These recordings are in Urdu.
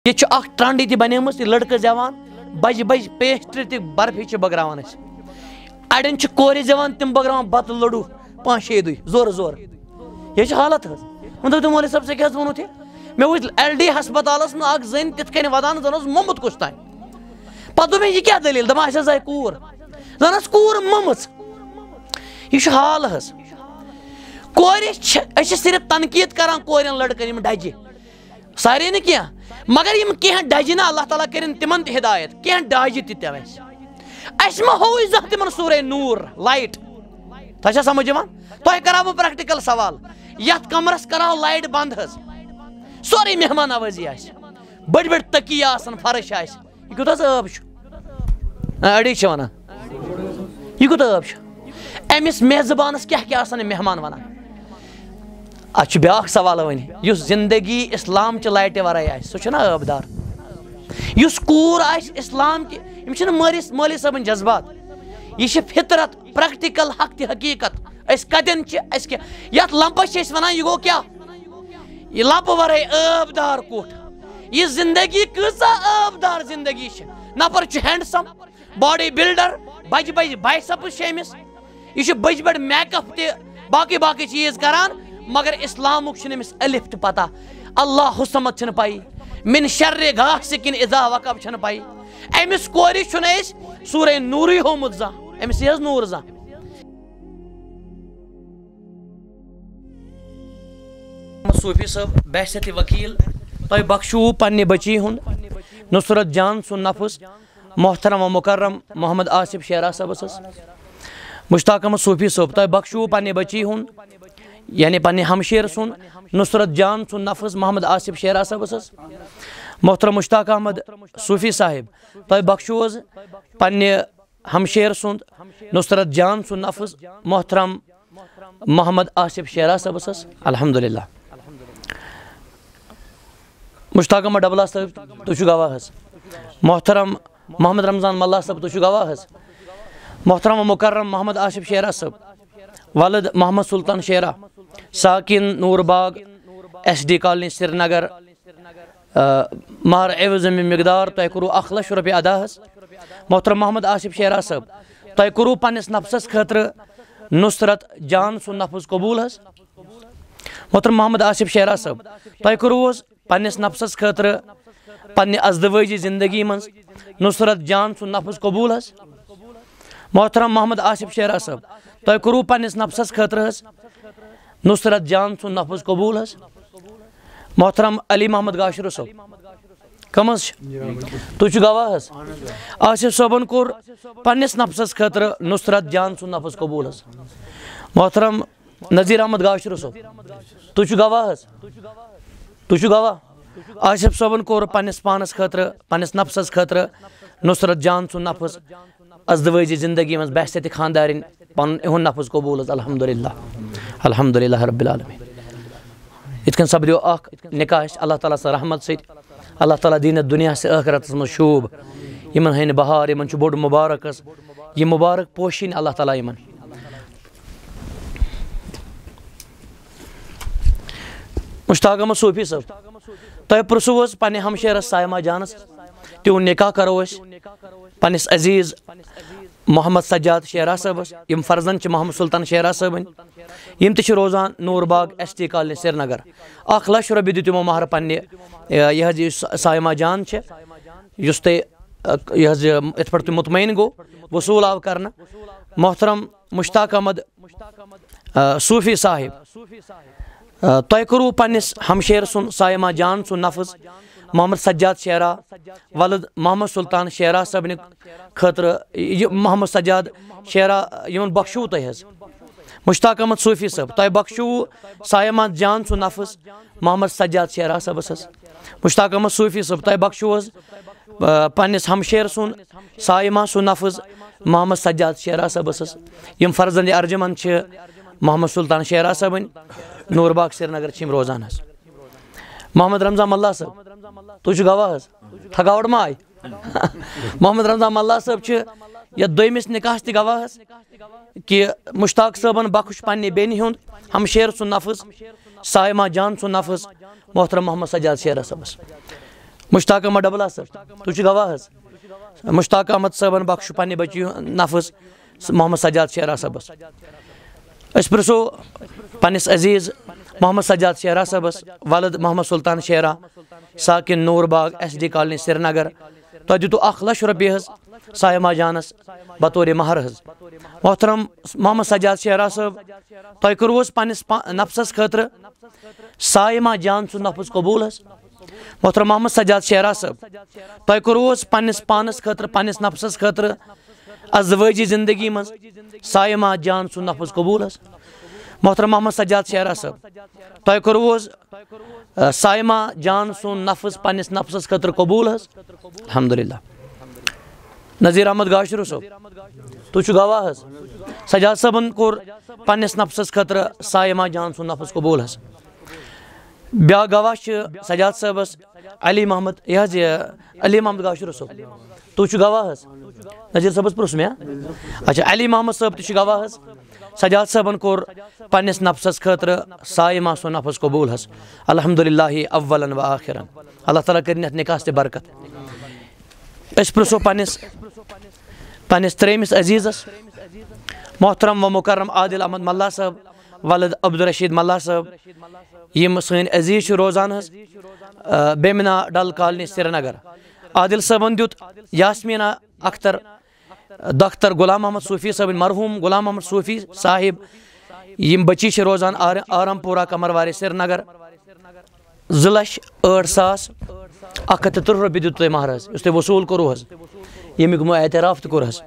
یہ اخ ٹرنڈ تہ بنیمٕژ یہ لڑکہٕ زیوان بج بج پیسٹری تہ برفی بگراوان اس اڑین کورِ زیوان تم بگراوان بتہٕ لڈو 5-6 دُہۍ زورٕ زورٕ یہ حالت حظ وۄنۍ دوٚپ مولوی صٲب ژےٚ کیٛاہ حظ ووٚنُتھ یہِ مےٚ وٕچھ LD ہسپتالس منٛز اکھ زٔنۍ تِتھ کٔنۍ ودان زن اوس موٚمُت کُس تانۍ پتہٕ دوٚپ مےٚ یہِ کیٛاہ دٔلیٖل دپان اَسہِ حظ آیہِ کوٗر زن ٲس کوٗر مٔمٕژ یہ چھُ حال حظ کورِ أسۍ چھِ صرف تنقیٖد کران کورٮ۪ن لڑکن یِم ڈجہِ سارے نہٕ کینٛہہ مگر یِم کینٛہہ ڈجہِ نا اللہ تعالیٰ کٔرِنۍ تِمن تہِ ہدایت کینٛہہ ڈاجہِ تہِ تہِ اَسہِ ما ہووٕے زانٛہہ تِمن سورے نوٗر لایٹ تۄہہِ چھا سمجھ یِوان تۄہہِ کراو بہٕ پریکٹِکل سوال یتھ کمرس کراو لایٹ بنٛد حظ سورے مہمان نوٲزی آسہِ بٔڑۍ بٔڑۍ تٔکیہِ آسن فرش آسہِ یہِ کوٗتاہ حظ عٲب چھُ أڑۍ چھِ ونان یہِ کوٗتاہ عٲب چھُ أمِس میزبانس کیٛاہ کیٛاہ آسن یِم مہمان ونان اتھ چھُ بیٛاکھ سوال وۄنۍ یُس زندگی اسلام چہِ لایٹہِ ورٲے آسہِ سُہ چھُنہ عٲب دار یُس کوٗر آسہِ اسلام کہِ یِم چھِنہٕ مولوی صٲبٕنۍ جذبات یہِ چھِ فطرت پریکٹِکل حق تہِ حقیٖقت أسۍ کتٮ۪ن چھِ أسۍ کیٛاہ یتھ لمپس چھِ أسۍ ونان یہِ گوٚو کیٛاہ یہِ لمپہٕ ورٲے عٲب دار کُٹھ یہِ زندگی کۭژاہ عٲب دار زندگی چھِ نفر چھُ ہینڈسم باڈی بلڈر بجہِ بجہِ بایسپٕس چھِ أمِس یہ چھُ بٔجۍ بٔڑۍ میک اپ تہِ باقٕے باقٕے چیٖز کران مگر اسلامُک چھُنہٕ أمِس الف تہِ پتہ اللہ حُسمت چھنہٕ پاے من شرِ غاسقٍ اذا وقب چھنہٕ پاے أمِس کورِ چھُنہٕ أسۍ سورے نوٗرٕے ہومُت زانٛہہ أمِس یی حظ نوٗر زانٛہہ صوفی صٲب بحثیت وکیل تۄہہِ بخشوٗ پننہِ بچی ہُنٛد نصرت جان سُنٛد نفس محترم و مکرم محمد آصف شیرا صٲبس حظ مشتاق احمد صوفی صٲب تۄہہِ بخشوٗ پننہِ بچی ہُنٛد یعنی پننہِ ہمشیر سُنٛد نصرت جان سُنٛد نفس محمد آصف شیرا صٲبس حظ محترم مشتاق احمد صوفی صاحب تۄہہِ بخشوٗ حظ پننہِ ہمشیر سُنٛد نصرت جان سُنٛد نفس محترم محمد آصف شیرا صٲبس حظ الحمدللہ مشتاق احمد ڈبلا صٲب تُہۍ چھِو گواہ حظ محترم محمد رمضان ملا صٲب تُہۍ چھِو گواہ حظ محترم و مکرم محمد آصف شیرا صٲب ولد محمد سلطان شیرا ساکن نور باغ SD کالنی سری نگر مہر عوض مقدار تۄہہِ کوٚروٗ 1 لچھ رۄپیہِ ادا حظ محترم محمد آصف شیرا صٲب تۄہہِ کوٚروٗ پننِس نفسس خٲطرٕ نصرت جان سُنٛد نفظ قبوٗل حظ محترم محمد آصف شیرا صٲب تۄہہِ کوٚروٗ حظ پننِس نفسس خٲطرٕ پننہِ ازدوٲجی زندگی منٛز نصرت جان سُنٛد نفظ قبوٗل حظ محترم محمد آصف شیرا صٲب تۄہہِ کوٚروٗ پننِس نفسس خٲطرٕ حظ نصرت جان سُنٛد نفظ قبوٗل حظ محترم علی محمد گاشرو صٲب کم حظ چھِ تُہۍ چھِو گواہ حظ آصف صٲبن کوٚر پننِس نفسس خٲطرٕ نصرت جان سُنٛد نفظ قبوٗل حظ محترم نذیر احمد گاشرو صٲب تُہۍ چھِو گواہ حظ تُہۍ چھِو گواہ آصف صٲبن کوٚر پننِس پانس خٲطرٕ پننِس نفسس خٲطرٕ نصرت جان سُنٛد نفظ ازدوٲجی زندگی منٛز بحثیتِ خانٛدارِنۍ پنُن اِہُنٛد نفظ قبوٗل حظ الحمدللہ الحمدللہ رب العالمین یِتھ کٔنۍ سپدیو اکھ نکاح اَسہِ اللہ تعالیٰ سٕنٛز رحمت سۭتۍ اللہ تعالیٰ دیٖنَتھ دُنیاہس تہٕ ٲخرتس منٛز شوٗب یِمن ہٕنٛدِ بہار یِمن چھُ بوٚڑ مُبارک حظ یہِ مُبارک پوشِنۍ اللہ تعالیٰ یِمن مشتاق احمد صوفی صٲب تۄہہِ پرٛژھوٗ حظ پننہِ ہمشیرس سایما جانس تِہُنٛد نکاح کرو أسۍ پننِس عزیٖز محمد سجاد شیرا صٲبس یِم فرزند چھِ محمد سلطان شیرا صٲبٕنۍ یِم تہِ چھِ روزان نور باغ SD کالنی سری نگر 1 لچھ رۄپیہِ دِیِو تِمو مہرٕ پننہِ یہِ حظ یُس سایما جان چھِ یُس تۄہہِ یہِ حظ یِتھ پٲٹھۍ تُہۍ مطمعین گوٚو وصوٗل آو کرنہٕ محترم مشتاق احمد صوفی صاحب تۄہہِ کوٚروٗ پننِس ہمشیر سُنٛد سایما جان سُنٛد نفظ محمد سجاد شیرا ولد محمد سلطان شیرا صٲبنہِ خٲطرٕ یہِ محمد سجاد شیرا یِمن بخشوٗ تۄہہِ حظ مشتاق احمد صوفی صٲب تۄہہِ بخشوٗ سایما جان سُنٛد نفظ محمد سجاد شیرا صٲبس حظ مشتاق احمد صوفی صٲب تۄہہِ بخشوٗ حظ پننِس ہمشیر سُنٛد سایما سُنٛد نفظ محمد سجاد شیرا صٲبس حظ یِم فرزندِ ارجمن چھِ محمد سلطان شیرا صٲبٕنۍ نور باغ سری نگر چھِ یِم روزان حظ محمد رمضان ملا صٲب تُہۍ چھِو گواہ حظ تھکاوٹ ما آیہِ محمد رمضان ملا صٲب چھِ یتھ دوٚیمِس نکاحس تہِ گواہ حظ کہِ مشتاق صٲبن بخش پننہِ بیٚنہِ ہُنٛد ہمشیر سُنٛد نفظ سایما جان سُنٛد نفظ محترم محمد سجاد شیرا صٲبس مشتاق احمد ڈبل صٲب تُہۍ چھِو گواہ حظ مشتاق احمد صٲبن بخشو پننہِ بچی نفس محمد سجاد شیرا صٲبس أسۍ پرژھو پننس عزیز محمد سجاد شیرا صٲبس ولد محمد سلطان شیرا ساکن نور باغ ایس ڈی کالنی سرینگر تۄہہِ دِتوٗ 1 لچھ رۄپیہِ حظ سایما جانس بطور مہر حظ محترم محمد سجاد شیرا صٲب تۄہہِ کوٚروٕ پننس نفسس خٲطرٕ سایما جان سُنٛد نفس قبوٗل حظ محترم محمد سجاد شیرا صٲب تۄہہِ کوٚروٕ پننس پانس خٲطرٕ پننس نفسس خٲطرٕ ازدوٲجی زندگی منٛز سایما جان سُنٛد نفس قبوٗل حظ محترم محمد سجاد شیرا صٲب تۄہہِ کوٚروٕ سایما جان سُنٛد نفس پننس نفسس خٲطرٕ قبوٗل حظ الحمدللہ نذیر احمد گاشرو صٲب تُہۍ چھِو گواہ حظ سجاد صٲبن کوٚر پننس نفسس خٲطرٕ سایما جان سُنٛد نفس قبوٗل حظ بیٛاکھ گواہ چھِ سجاد صٲبس علی محمد یہِ حظ یہِ علی محمد گاشرو صٲب تُہۍ چھِو گواہ حظ نذیر صٲبس پرٛژھ مےٚ اچھا علی محمد صٲب تہِ چھُ گواہ حظ سجاد صٲبن کوٚر پننس نفسس خٲطرٕ سایما سُنٛد نفس قبوٗل حظ الحمدللہ اولن و آخرن اللہ تعالیٰ کٔرِنۍ یتھ نکاحس تہِ برکت أسۍ پرژھو پننس ترٛیٚیمِس عزیزس محترم و مکرم عادل احمد ملا صٲب ولد عبدالرشید ملا صٲب یِم سٲنۍ عزیز چھِ روزان حظ بیمنا ڈل کالنی سرینگر عادل صٲبن دیُت یاسمینا اختر دختر غلام محمد صوفی صٲبٕنۍ مرحوٗم غلام محمد صوفی صاحب یِم بچی چھِ روزان آرام پورہ کمرواری سرینگر 2,08,130 رۄپیہِ دیُت تۄہہِ مہر حظ یُس تۄہہِ وصوٗل کوٚروٕ حظ ییٚمیُک یِمو اعتراف تہِ کوٚر حظ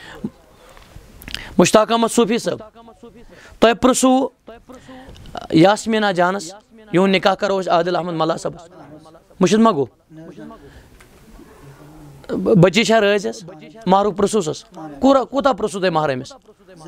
مشتاق احمد صوفی صٲب تۄہہِ پرژھوٗ یاسمینا جانس یِہُنٛد نکاح کرو أسۍ عادل احمد ملا صٲبس مٔشِد ما گوٚو بچی چھا رٲضۍ حظ مہرُک پرژھوس حظ کوٗتاہ پرژھوٗ تۄہہِ مہر أمِس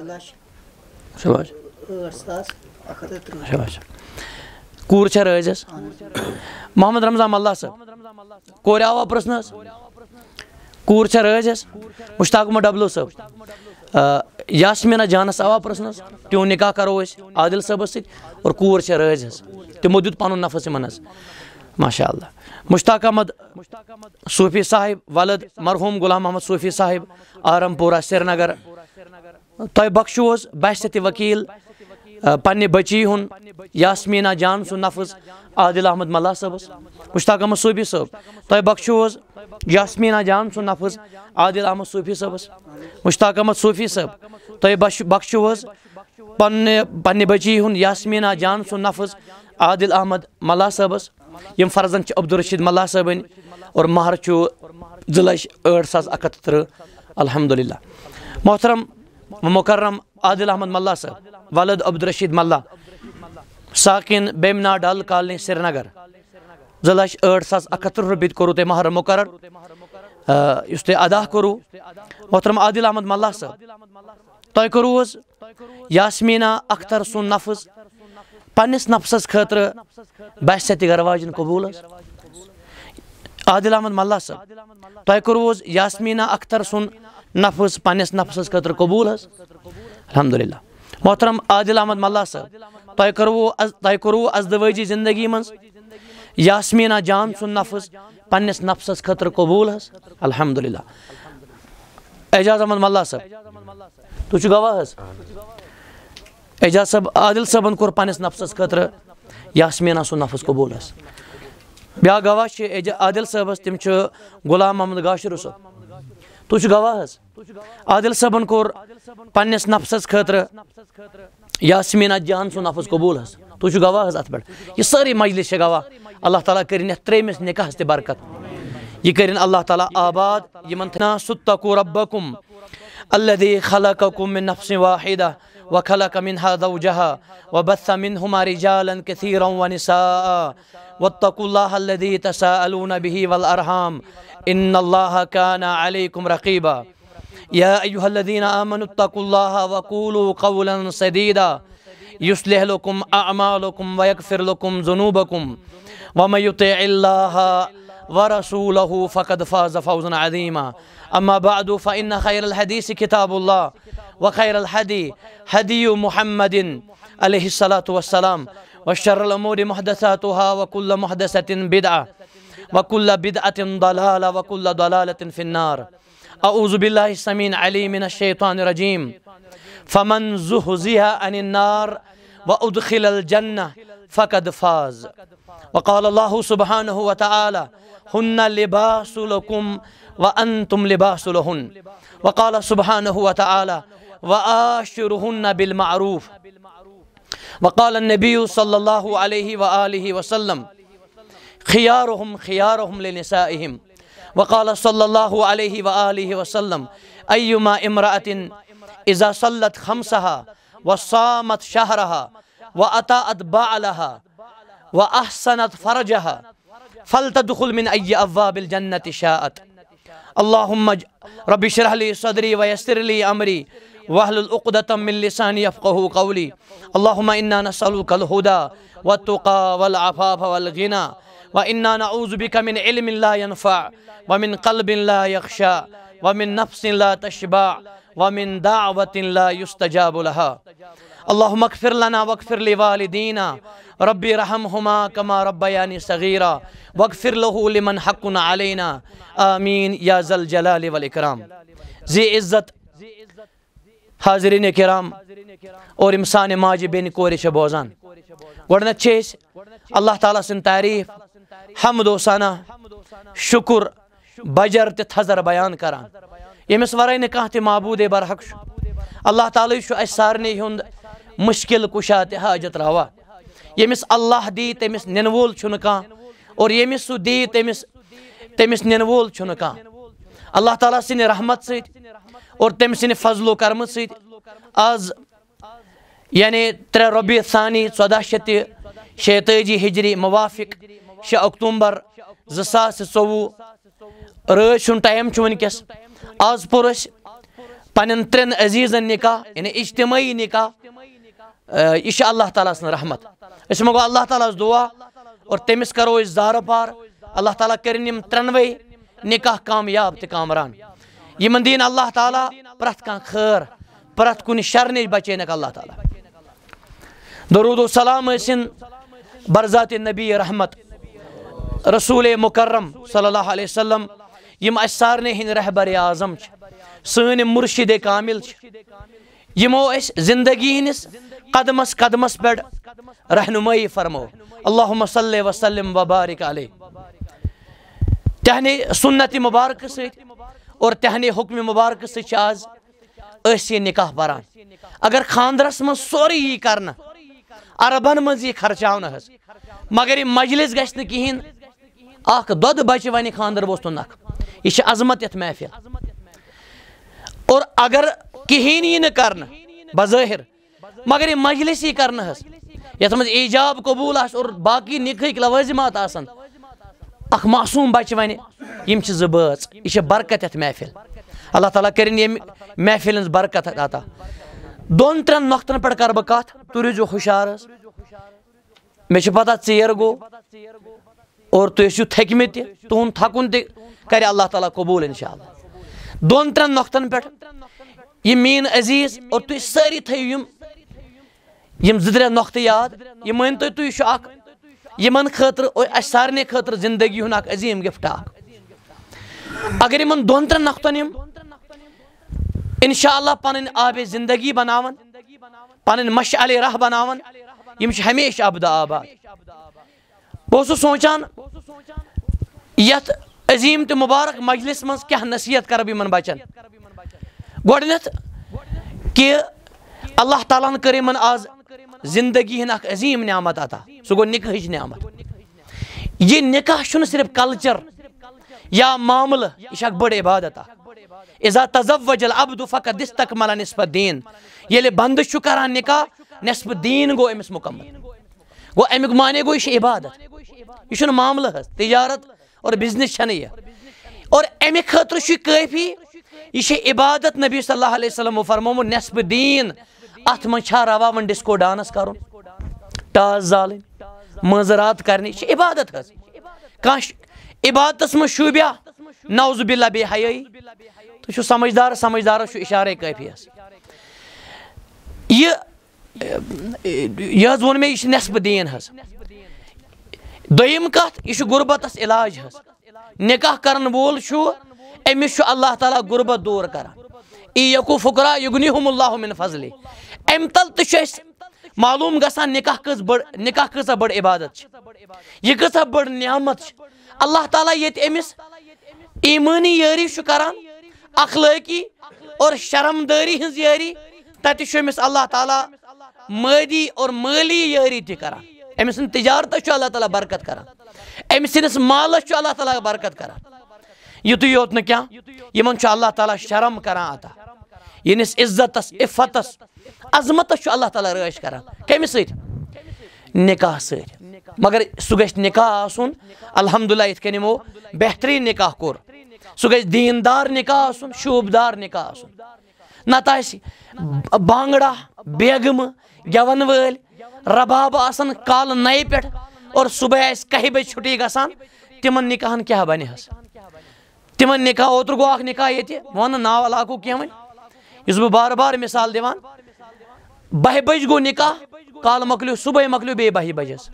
کوٗر چھا رٲضۍ حظ محمد رمضان ملا صٲب کورِ آوا پرژھنہٕ حظ کوٗر چھا رٲضۍ حظ مشتاق احمد ڈبلو صٲب یاسمینا جانس آوا پرژھنہٕ حظ تِہُنٛد نکاح کرو أسۍ عادل صٲبس سۭتۍ اور کوٗر چھےٚ رٲضۍ حظ تِمو دیُت پنُن نفس یِمن حظ ماشاء اللہ مشتاق احمد صوفی صاحب ولد مرحوٗم غلام محمد صوفی صاحب آرام پورہ سرینگر تۄہہِ بخشوٗ حظ بحثت وکیٖل پننہِ بچی ہُنٛد یاسمینا جان سُنٛد نفس عادل احمد ملا صٲبس مشتاق احمد صوفی صٲب تۄہہِ بخشوٗ حظ یاسمینا جان سُنٛد نفس عادل احمد صوفی صٲبس مشتاق احمد صوفی صٲب تۄہہِ بخشوٗ حظ پننہِ بچی ہُنٛد یاسمینا جان سُنٛد نفس عادل احمد ملا صٲبس یِم فرزن چھِ عبدالرشید ملا صٲبٕنۍ اور مہر چھُ 2,08,130 الحمدللہ محترم مکرم عادل احمد ملا صٲب ولد عبدالرشید ملا ساکن بیمنا ڈل کالنی سرینگر 2,08,130 رۄپیہِ کوٚروٕ تۄہہِ مہر مقرر یُس تۄہہِ ادا کوٚروٕ محترم عادل احمد ملا صٲب تۄہہِ کوٚروٕ حظ یاسمینا اختر سُنٛد نفس پننس نفسس خٲطرٕ بحثت گرواجن قبوٗل حظ عادل احمد ملا صٲب تۄہہِ کوٚروٕ حظ یاسمینا اختر سُنٛد نفس پننس نفسس خٲطرٕ قبوٗل حظ الحمدللہ محترم عادل احمد ملا صٲب تۄہہِ کوٚروٕ ازدوٲجی زندگی منٛز یاسمینا جان سُنٛد نفس پننس نفسس خٲطرٕ قبوٗل حظ الحمدللہ اعجاز احمد ملا صٲب تُہۍ چھِو گواہ حظ اعجاز صٲب عادل صٲبن کوٚر پننس نفسس خٲطرٕ یاسمینا سُنٛد نفس قبوٗل حظ بیٛاکھ گواہ چھِ عادل صٲبس تِم چھِ غلام محمد گاشرو صٲب تُہۍ چھِو گواہ حظ عادل صٲبن کوٚر پننس نفسس خٲطرٕ یاسمینا جان سُنٛد نفس قبوٗل حظ تُہۍ چھِو گواہ حظ اتھ پٮ۪ٹھ یہِ سٲرٕے مجلس چھِ گواہ اللہ تعالیٰ کٔرِنۍ یتھ ترٛیٚیمِس نکاحس تہِ برکت یہِ کٔرِنۍ اللہ تعالیٰ آباد یِمن سُتقوا ربکم الذی خلقکم من نفس واحدہ وخلق منها زوجها وبث منهما رجالا كثيرا ونساء واتقوا الله الذي تساءلون به والأرحام إن الله كان عليكم رقيبا يا أيها الذين آمنوا اتقوا الله وقولوا قولا سديدا يصلح لكم أعمالكم ويغفر لكم ذنوبكم ومن يطع الله ورسوله فقد فاز فوزا عظيما أما بعد فإن خير الحديث كتاب الله وخير الهدي هدي محمد عليه الصلاة والسلام وشر الأمور محدثاتها وكل محدثة بدعة وكل بدعة ضلالة وكل ضلالة في النار. أعوذ بالله السميع العليم من الشيطان الرجيم. فمن زحزح عن النار وأدخل الجنة فقد فاز. وقال الله سبحانه وتعالى هن لباس لكم وأنتم لباس لهن. وقال سبحانه وتعالى وآشرهن بالمعروف. وقال النبي صلى الله عليه وآله وسلم خيارهم خيارهم لنسائهم. وقال صلى الله عليه وآله وسلم أيما امرأة إذا صلت خمسها وصامت شهرها وأطاعت بعلها وأحسنت فرجها فلتدخل من أي أبواب الجنة شاءت. اللهم رب اشرح لي صدري ويسر لي أمري واحلل عقدة من لساني يفقهوا قولي. اللهم إنا نسألك الهدى والتقى والعفاف والغنى وإنا نعوذ بك من علم لا ينفع ومن قلب لا يخشى ومن نفس لا تشبع ومن دعوة لا يستجاب لها. اللهم اغفر لنا واغفر لوالدينا ربي رحمهما كما ربياني صغيرا واغفر له لمن حق علينا آمين يا ذا الجلال والإكرام. ذی عزت حاضرین کرام اور امسان ماجہ بین کور بوزان گۄڈنیتھ چھِ اللہ تعالیٰ سٕنٛز تعریف حمد و ثنا شکر بجر تہ تھزر بیان کران ییٚمِس ورٲے نہٕ کانٛہہ تہِ معبوٗدے برحق چھُ. اللہ تعالیٰ چھُ اَسہِ سارنٕے ہُنٛد مشکل کُشا تہِ حاجت روا. ییٚمِس اللہ دی تٔمِس نِنہٕ وول چھُنہٕ کانٛہہ اور ییٚمِس سُہ دی تٔمِس نِنہٕ وول چھُنہٕ کانٛہہ. اللہ تعالیٰ سٕنٛدِ رحمت سۭتۍ اور تٔمۍ سٕنٛدِ فضل و کرمہٕ سۭتۍ آز یعنی 3 ربیع ثانی 1446 ہجری موافق 6 اکتوبر 2024 رٲژ ہُنٛد ٹایم چھُ وٕنکیٚس. آز پوٚر اَسہِ پنٛنٮ۪ن 3 عزیٖزن نکاح یعنی اجتماعی نکاح. یہِ چھِ اللہ تعالیٰ سٕنٛز رحمت. أسۍ منٛگو اللہ تعالیٰ ہس دعا اور تٔمِس کرو أسۍ زارٕ پار. اللہ تعالیٰ کٔرِنۍ یِم 3وَے نکاح کامیاب تہٕ کامران. یِمن دِیِنۍ اللہ تعالیٰ پرٛٮ۪تھ کانٛہہ خٲر پرٛٮ۪تھ کُنہِ شر نِش بچٲینکھ اللہ تعالیٰ. درود و سلام ٲسِن برذات نبی رحمت رسول مکرم صلی اللہ علیہ وسلم یِم اَسہِ سارنٕے ہٕنٛدۍ رہبر اعظم چھِ سٲنۍ مرشد کامل چھِ یِمو أسۍ زندگی ہٕنٛدِس قدمس قدمس پٮ۪ٹھ رہنمٲیی فرمو. اللہُمہ صلی وسلم وبارک علیہ. تہنٛدِ سُنت مبارکہٕ سۭتۍ اور تہنٛدِ حُکمہِ مبارکہٕ سۭتۍ چھِ آز أسۍ یہِ نکاح پران. اگر خاندرس منٛز سورُے یی کرنہٕ اربن منٛز یی خرچاونہٕ حظ مگر یہِ مجلس گژھِ نہٕ کِہیٖنۍ. اکھ دۄدٕ بچہِ وَنہِ خاندر ووٚستُن نکھ. یہِ چھِ عظمت یتھ محفل. اور اگر کِہیٖنۍ یی نہٕ کرنہٕ بظٲہر مگر یہِ مجلس یی کرنہٕ حظ یتھ منٛز ایجاب قبوٗل آسہِ اور باقٕے نکاحٕکۍ لوٲزمات آسن اکھ معصوٗم بچہِ وَنہِ یِم چھِ 2 بٲژ. یہِ چھِ برکت یتھ محفل. اللہ تعالیٰ کٔرِنۍ ییٚمہِ محفل ہٕنٛز برکت عطا. 2-3 نۄقطن پٮ۪ٹھ کرٕ بہٕ کتھ. تُہۍ روٗزِو ہُشار حظ. مےٚ چھِ پتہ ژیر گوٚو اور تُہۍ ٲسِو تھٔکمٕتۍ تہِ. تُہُنٛد تھکُن تہِ کرِ اللہ تعالیٰ قبوٗل انشاء اللہ. 2-3 نۄقطن پٮ۪ٹھ یِم میٲنۍ عزیٖز اور تُہۍ سٲری تھٲیِو یِم 2-3 نۄقطہٕ یاد. یہِ مٲنۍ تُہۍ یہِ چھُ اکھ یِمن خٲطرٕ اَسہِ سارنٕے خٲطرٕ زندگی ہُنٛد اکھ عظیٖم گفٹ اکھ. اگر یِمن 2-3 نۄقطن یِم انشاء اللہ پنٕنۍ آبِ زندگی بناون پنٕنۍ مشعلِ راہ بناون یِم چھِ ہمیشہِ ابدٕ آباد. بہٕ اوسُس سونچان یتھ عظیٖم تہٕ مُبارک مجلس منٛز کیٛاہ نصیحت کرٕ بہٕ یِمن بچن. گۄڈٕنیتھ کہِ اللہ تعالیٰ ہن کٔر یِمن آز زندگی ہٕنٛز اکھ عظیٖم نعمت عطا. سُہ گوٚو نکاحٕچ نعمت. یہِ نکاح چھُنہٕ صرف کلچر یا معاملہٕ یہِ چھِ اکھ بٔڑ عبادت اکھ. اذا تزوج العبد فقد استكمل نصف الدین. ییٚلہِ بندٕ چھُ کران نکاح نصف دیٖن گوٚو أمِس مُکمل. گوٚو امیُک معنے گوٚو یہِ چھِ عبادت. یہِ چھُنہٕ معاملہٕ حظ تجارت اور بزنس چھنہٕ یہِ. اور امہِ خٲطرٕ چھُ کٲفی یہِ چھِ عبادت. نبی صلی اللہ علیہ وسلمو فرمومُت نصف دیٖن. اتھ منٛز چھا روا وۄنۍ ڈسکو ڈانس کرُن ٹاس زالٕنۍ مٲنٛزرات کرنہِ. یہِ چھِ عبادت حظ. کانٛہہ عبادتس منٛز شوٗبیا نعوذ باللہ بے حیٲیی. تُہۍ چھِو سمجھدارس چھُ اِشارے کٲفی حظ. یہِ حظ ووٚن مےٚ یہِ چھِ نصف دیٖن حظ. دویم کت یہ غربتس علاج حس نکاح کرن وول امس اللہ تعالیٰ غربت دور کران ای یکو فقراء یغنیہم اللہ من فضلہ ام تل تہ معلوم گژھان نکاح کۭژاہ بڑ عبادت یہ کۭژاہ بڑ نعمت اللہ تعالیٰ یت امس ایمانی یاری کران اخلٲقی اور شرمداری ہز یاری تتہ امس اللہ تعالیٰ مادی اور مالی یاری تہ کران امس سن تجارت اللہ تعالیٰ برکت کران امس سندس مالس اللہ تعالیٰ برکت کران یتُے یوت نہ کیا یمن اللہ تعالیٰ شرم کران عطا ینس عزتس عفتس عظمتس اللہ تعالیٰ رٲچھ کران کمہ سۭتۍ نکاح سۭتۍ مگر سُہ گژھِ نکاح آسُن الحمدللہ یِتھ کٔنۍ یِمو بہتریٖن نکاح کوٚر سُہ گژھِ دیندار نکاح آسُن شوٗبدار نکاح آسُن نتہٕ آسہِ بانگڑا بیگمہٕ گٮ۪ون وٲلۍ رباب آسان کالہٕ نَیہِ پٮ۪ٹھ اور صبح آسہِ 1 بجہِ چھُٹی گژھان تِمن نکاحن کیٛاہ بنہِ حظ تِمن نکاح اوترٕ گوٚو اکھ نکاح ییٚتہِ بہٕ ونہٕ ناو علاقُک کینٛہہ وۄنۍ یُس بہٕ بار بار مثال دِوان 12 بجہِ گوٚو نکاح کالہٕ مۄکلیو صبحٲے مۄکلیو بیٚیہِ 12 بجہِ حظ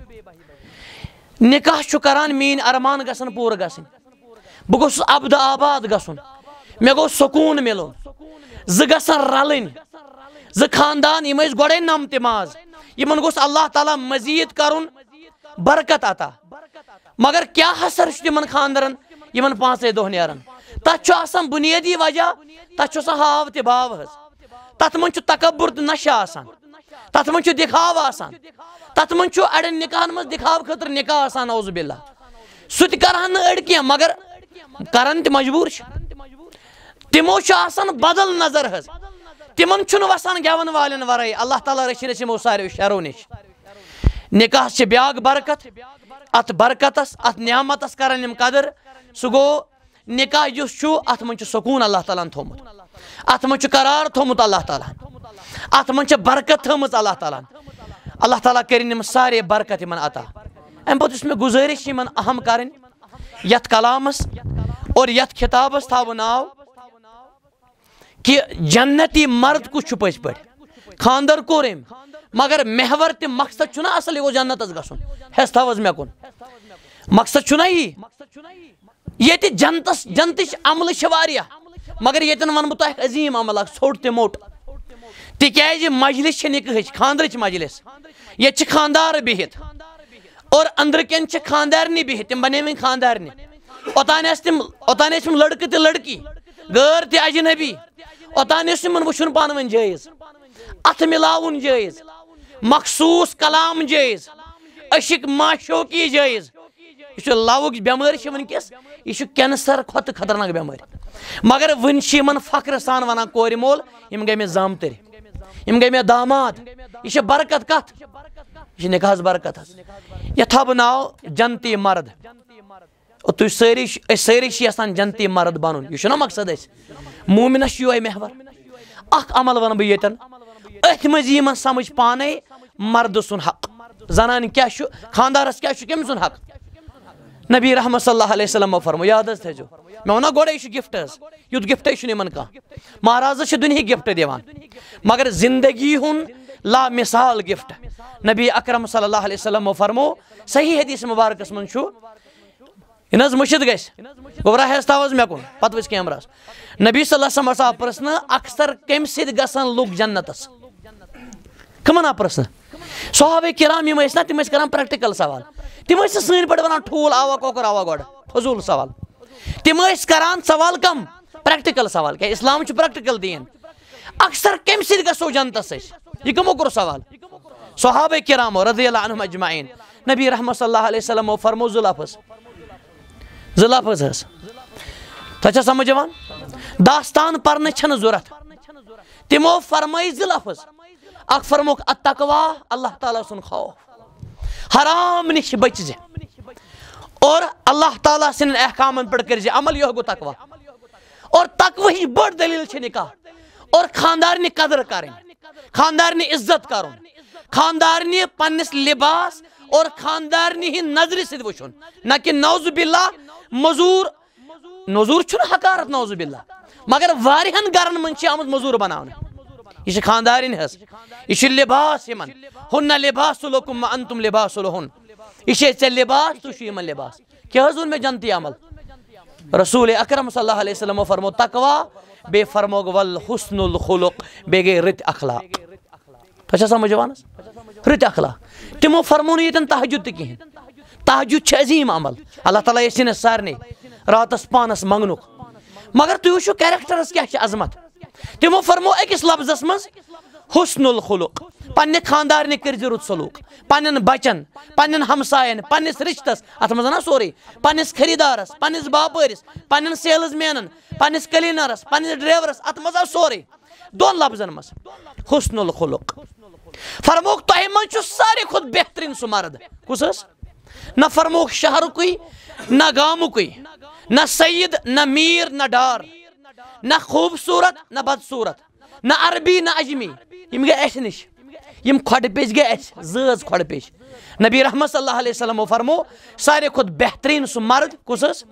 نکاح چھُ کران میٲنۍ ارمان گژھن پوٗرٕ گژھٕنۍ بہٕ گوٚژھُس ابدٕ آباد گژھُن مےٚ گوٚژھ سکوٗن مِلُن زٕ گژھن رلٕنۍ زٕ خاندان یِم ٲسۍ گۄڈے نمتہِ ماز یِمن گوٚژھ اللہ تعالیٰ مزیٖد کرُن برکت عطا مگر کیٛاہ اثر چھُ تِمن خاندرن یِمن 5 دۄہ نیران تتھ چھُ آسان بُنیٲدی وجہ تتھ چھُ آسان ہاو تہِ باو حظ تتھ منٛز چھُ تکبر تہٕ نشہٕ آسان تتھ منٛز چھُ دِکھاو آسان تتھ منٛز چھُ اڑٮ۪ن نکاحن منٛز دِکھاو خٲطرٕ نکاح آسان نعوذ باللہ سُہ تہِ کرہن نہٕ أڑۍ کینٛہہ مگر کرن تہِ مجبوٗر چھِ تِمو چھُ آسان بدل نظر حظ تِمن چھُنہٕ وسان گٮ۪ون والٮ۪ن ورٲے اللہ تعالیٰ رٔچھِنۍ أسۍ یِمو ساروِیو شرو نِش نکاحس چھِ بیاکھ برکت اتھ برکتس اتھ نعمتس کرن یِم قدر سُہ گوٚو نکاح یُس چھُ اتھ منٛز چھُ سکوٗن اللہ تعالیٰ ہن تھوٚومُت اتھ منٛز چھُ قرار تھوٚومُت اللہ تعالیٰ ہن اتھ منٛز چھِ برکت تھٲومٕژ اللہ تعالیٰ ہن اللہ تعالیٰ کٔرِنۍ یِم سارے برکت یِمن عطا امہِ پتہٕ یُس مےٚ گُزٲرِش چھِ یِمن اہم کرٕنۍ یتھ کلامس اور یتھ خطابس تھاو بہٕ ناو کہ جنتی مرد کُس چھُ پٔزۍ پٲٹھۍ خاندر کوٚر أمۍ مگر محور تہِ مقصد چھُنہ اصل یہِ گوٚژھ جنتس گژھُن ہٮ۪س تھاو حظ مےٚ کُن مقصد چھُنہ یی ییٚتہِ جنتٕچ عملہٕ چھِ واریاہ مگر ییٚتٮ۪ن ونہٕ بہٕ تۄہہِ اکھ عظیٖم عمل اکھ ژھوٚٹ تہِ موٚٹ تِکیٛازِ مجلس چھِ نکاحٕچ خاندرٕچ مجلس ییٚتہِ چھِ خاندار بِہِتھ اور أنٛدرٕ کٮ۪ن چھِ خاندارنہِ بِہِتھ تِم بنیمٕتۍ خاندارنہِ اوٚتانۍ ٲسۍ تِم لڑکہٕ تہِ لڑکی غٲر تہِ اجنبی اوٚتانۍ اوس یِمن وٕچھُن پانہٕ ؤنۍ جٲیز اتھٕ مِلاوُن جٲیز مخصوٗص کلام جٲیز عشق معشوقی جٲیز یہ چھُ لوٕچ بٮ۪مٲرۍ چھِ وٕنکٮ۪س یہ چھُ کینسر کھۄتہٕ خطرناک بٮ۪مٲرۍ مگر وٕنہِ چھِ یِمن فخرٕ سان ونان کورِ مول یِم گٔے مےٚ زامتٕرۍ یِم گٔے مےٚ داماد یہ چھِ برکت کتھ یہ چھِ نکاحس برکت حظ یتھ تھاو بہٕ ناو جنتی مرد تُہۍ سٲری چھِ یژھان جنتی مرد بنُن یہِ چھُنہ مقصد اسہِ مومنس چھُ یِہوے محور اکھ عمل ونہٕ بہٕ ییٚتٮ۪ن أتھۍ منٛز یی یِمن سمجھ پانے مردٕ سُنٛد حق زنانہِ کیٛاہ چھُ خاندارس کیٛاہ چھُ کٔمۍ سُنٛد حق نبی رحمت صلی اللہ علیہ وسلمو فرمو یاد حظ تھٲیزیو مےٚ ووٚنا گۄڈے یہِ چھُ گفٹ حظ یُتھ گفٹے چھُنہٕ یِمن کانٛہہ مہرازس چھِ دُنہِکۍ گفٹ دِوان مگر زندگی ہُنٛد لا مثال گفٹ نبی اکرم صلی اللہ علیہ وسلمو فرمو صحیح حدیث مبارکس منٛز چھُ یہِ نہ حظ مٔشِد گژھِ گوٚبرا ہٮ۪س تھاو حظ مےٚ کُن پتہٕ وٕچھ کیمراہس نبی صلی اللہ علیہ وسلم آو پرژھنہٕ اکثر کمہِ سۭتۍ گژھن لُکھ جنتس کٕمن آو پرژھنہٕ صحابے کرام یِم ٲسۍ نہ تِم ٲسۍ کران پریکٹِکل سوال تِم ٲسۍ نہٕ سٲنۍ پٲٹھۍ ونان ٹھوٗل آوا کۄکُر آوا گۄڈٕ فضوٗل سوال تِم ٲسۍ کران سوال کم پریکٹِکل سوال کیٛازِ اسلام چھُ پریکٹِکل دیٖن اکثر کمہِ سۭتۍ گژھو جنتس أسۍ یہِ کٕمو کوٚر سوال صحابے کرامو رضی اللہ عنہم اجمعین نبی رحمت صلی اللہ علیہ وسلمو فرمو زٕ لفظ حظ تۄہہِ چھا سمجھ یِوان داستان پرنٕچ چھنہٕ ضوٚرتھ تِمو فرمٲے زٕ لفظ اکھ فرموکھ التقوا اللہ تعالیٰ سُنٛد خوف حرام نِش بٔچ زِ اور اللہ تعالیٰ سٕنٛدٮ۪ن احکامن پٮ۪ٹھ کٔرۍ زِ عمل یِہوے گوٚو تقوا اور تقوہٕچ بٔڑ دٔلیٖل چھِ نکاح اور خاندارنہِ قدر کرٕنۍ خاندارنہِ عزت کرُن خاندارنہِ پننِس لباس اور خاندارنہِ ہِنٛدۍ نظرِ سۭتۍ وٕچھُن نہ کہِ نعوذ باللہ موٚزوٗر چھُنہٕ حقارت نعوذ باللہ مگر واریاہن گرن منٛز چھِ آمٕژ موٚزوٗر بناونہٕ یہ چھِ خاندارِنۍ حظ یہ چھُ لباس یِمن ہُنہ لباس لکم وانتم لباس لہن یہ ژےٚ لباس تُہۍ چھُو یِمن لباس کیٛاہ حظ ووٚن مےٚ جنتی عمل رسول اکرم صلی اللہ علیہ وسلم فرمو تقوا بیٚیہِ فرموگ ول حسن الخلق بیٚیہِ گٔے رٕتۍ اخلاق تۄہہِ چھا سمجھ یِوان حظ رٕتۍ اخلاق تِمو فرمو نہٕ ییٚتٮ۪ن تہجد تہِ کِہیٖنۍ تہجد چھُ عظیٖم عمل اللہ تعالیٰ یژھِنۍ اَسہِ سارنٕے راتس پانس منٛگنُک مگر تُہۍ وٕچھِو کیریکٹرس کیٛاہ چھِ عظمت تِمو فرمو أکِس لفظس منٛز حسن الخلق پننہِ خاندارنہِ کٔرۍزِ رُت سلوٗک پننٮ۪ن بچن پننٮ۪ن ہمساین پننِس رشتس اتھ منٛز نا سورُے پننِس خریدارس پننِس باپٲرِس پننٮ۪ن سیلٕز مینن پننِس کلیٖنرس پننِس ڈرایورس اتھ منٛز آو سورُے دۄن لفظن منٛز حسن الخلق فرموک تۄہہِ منٛز چھُ ساروی کھۄتہٕ بہتریٖن سُہ مرد کُس حظ نہ فرموک شہرکُے نہ گامُکُے نہ سعید نہ میٖر نہ ڈار نہ خوٗبصوٗرت نہ بدصوٗرت نہ عربی نہ اجمی یِم گٔے اَسہِ نِش یِم کھۄڈٕ پیش گٔے اَسہِ زٲژ کھۄڈٕ پیش نبی رحمت صلی اللہ علیہ وسلمو فرمو ساروی کھۄتہٕ بہتریٖن سُہ مرد کُس حظ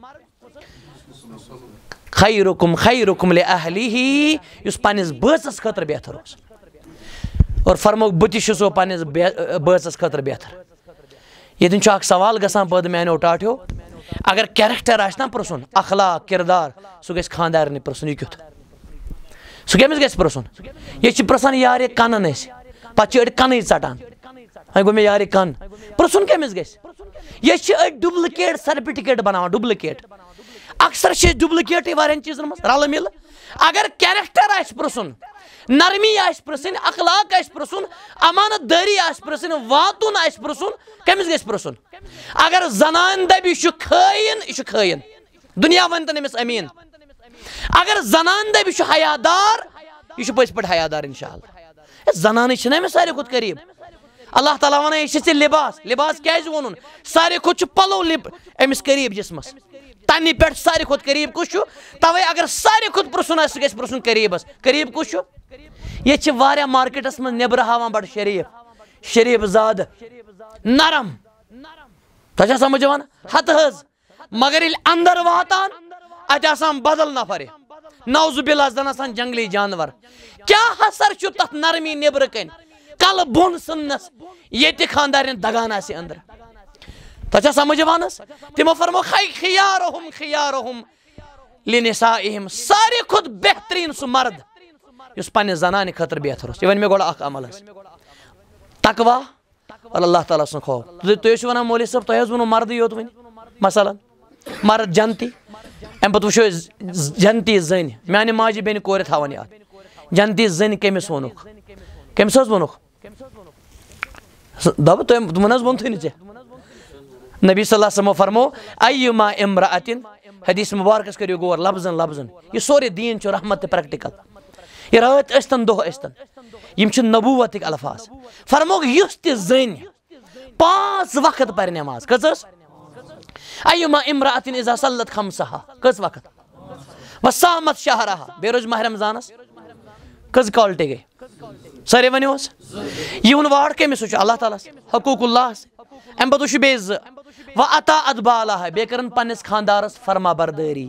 خیرکم خیرکم لأہلیہ یُس پننِس بٲژس خٲطرٕ بہتر اوس اور فرموک بہٕ تہِ چھُسو پننِس بٲژس خٲطرٕ بہتر ییٚتٮ۪ن چھُ اکھ سوال گژھان پٲدٕ میانیو ٹاٹھیو اگر کیریکٹر آسہِ نا پرٛژھُن اخلاق کردار سُہ گژھِ خاندارنہِ پرٛژھُن یہِ کیُتھ سُہ کٔمِس گژھِ پرٛژھُن ییٚتہِ چھِ پرٛژھان یارِ کنن أسۍ پتہٕ چھِ أڑۍ کنٕے ژٹان وۄنۍ گوٚو مےٚ یارِ کن پرٛژھُن کٔمِس گژھِ ییٚتہِ چھِ أڑۍ ڈُبلِکیٹ سرٹِفکیٹ بناوان ڈُبلِکیٹ اکثر چھِ أسۍ ڈُبلِکیٹٕے واریاہن چیٖزن منٛز رلہٕ مِلہٕ اگر کیریکٹر آسہِ پرٛژھُن نرمی آسہِ پرٛژھٕنۍ اخلاق آسہِ پرٛژھُن امانت دٲری آسہِ پرٛژھٕنۍ واتُن آسہِ پرٛژھُن کٔمِس گژھِ پرٛژھُن اگر زنان دپہِ یہِ چھُ خٲیِن یہِ چھُ خٲیِن دُنیا ونتن أمِس أمیٖن اگر زنان دپہِ یہِ چھُ حیادار یہِ چھُ پٔزۍ پٲٹھۍ حیادار انشاء اللہ زنانٕے چھِنہ أمِس ساروی کھۄتہٕ قریٖب اللہ تعالیٰ ونان یہِ چھِ ژےٚ لباس لباس کیازِ ووٚنُن ساروی کھۄتہٕ چھُ پلو أمِس قریٖب جسمس تنہِ پٮ۪ٹھ ساروی کھۄتہٕ قریٖب کُس چھُ توے اگر ساروی کھۄتہٕ پرٛژھُن آسہِ سُہ گژھِ پرٛژھُن قریٖبس قریٖب کُس چھُ ییٚتہِ چھِ واریاہ مارکیٹس منٛز نیبرٕ ہاوان بڑٕ شریٖف زادٕ نرم تۄہہِ چھا سمجھ یِوان ہتہٕ حظ مگر ییٚلہِ انٛدر واتان اتہِ آسان بدل نفر نوزُ باللہ زن آسان جنگلی جانور کیٛاہ اثر چھُ تتھ نرمی نیبرٕ کنۍ کلہٕ بۄن ژھٕننس ییٚتہِ خاندارٮ۪ن دگان آسہِ أنٛدرٕ تۄہہِ چھا سمجھ یِوان حظ تِمو فرمو خیارہم خیارہم لنسائہم ساروی کھۄتہٕ بہتریٖن سُہ مرد یُس پننہِ زنانہِ خٲطرٕ بہتر اوس یہِ ونہِ مےٚ گۄڈٕ اکھ عمل حظ تقوا اور اللہ تعالیٰ سُنٛد خوف تُہۍ ٲسِو ونان مولوی صٲب تۄہہِ حظ ووٚنوٕ مردٕے یوت وۄنۍ مثلاً مرد جنتی امہِ پتہٕ وٕچھو أسۍ جنتی زٔنۍ میانہِ ماجہِ بیٚنہِ کورِ تھاوان یاد جنتی زٔنۍ کٔمِس ووٚنُکھ کٔمِس حظ ووٚنُکھ دپ تِمن حظ ووٚنتھٕے نہٕ ژےٚ نبی صلی اللہ علیہ وسلمو فرمو ایما امرأتن حدیث مبارکس کٔرِو غور لفظن لفظن یہِ سورُے دیٖن چھُ رحمت تہٕ پریکٹِکل یہِ رٲتۍ ٲسۍتن دۄہ ٲسۍتن یِم چھِ نبوتٕکۍ الفاظ فرموکھ یُس تہِ زٔنۍ 5 وقت پرِ نٮ۪ماز کٔژ حظ ایما امرأتن اذا صلت خمسہا کٔژ وقت وصامت شہرہا بیٚیہِ روزِ ماہ رمضانس کٔژ کالٹی گٔے سٲرے ؤنِو حظ یہِ ووٚن واڈ کٔمِس وٕچھو اللہ تعالیٰ ہس حقوٗق اللہس امہِ پتہٕ وٕچھو بیٚیہِ 2 وَاطاعت بالہا بیٚیہِ کٔرٕن پننِس خاندارس فرما بردٲری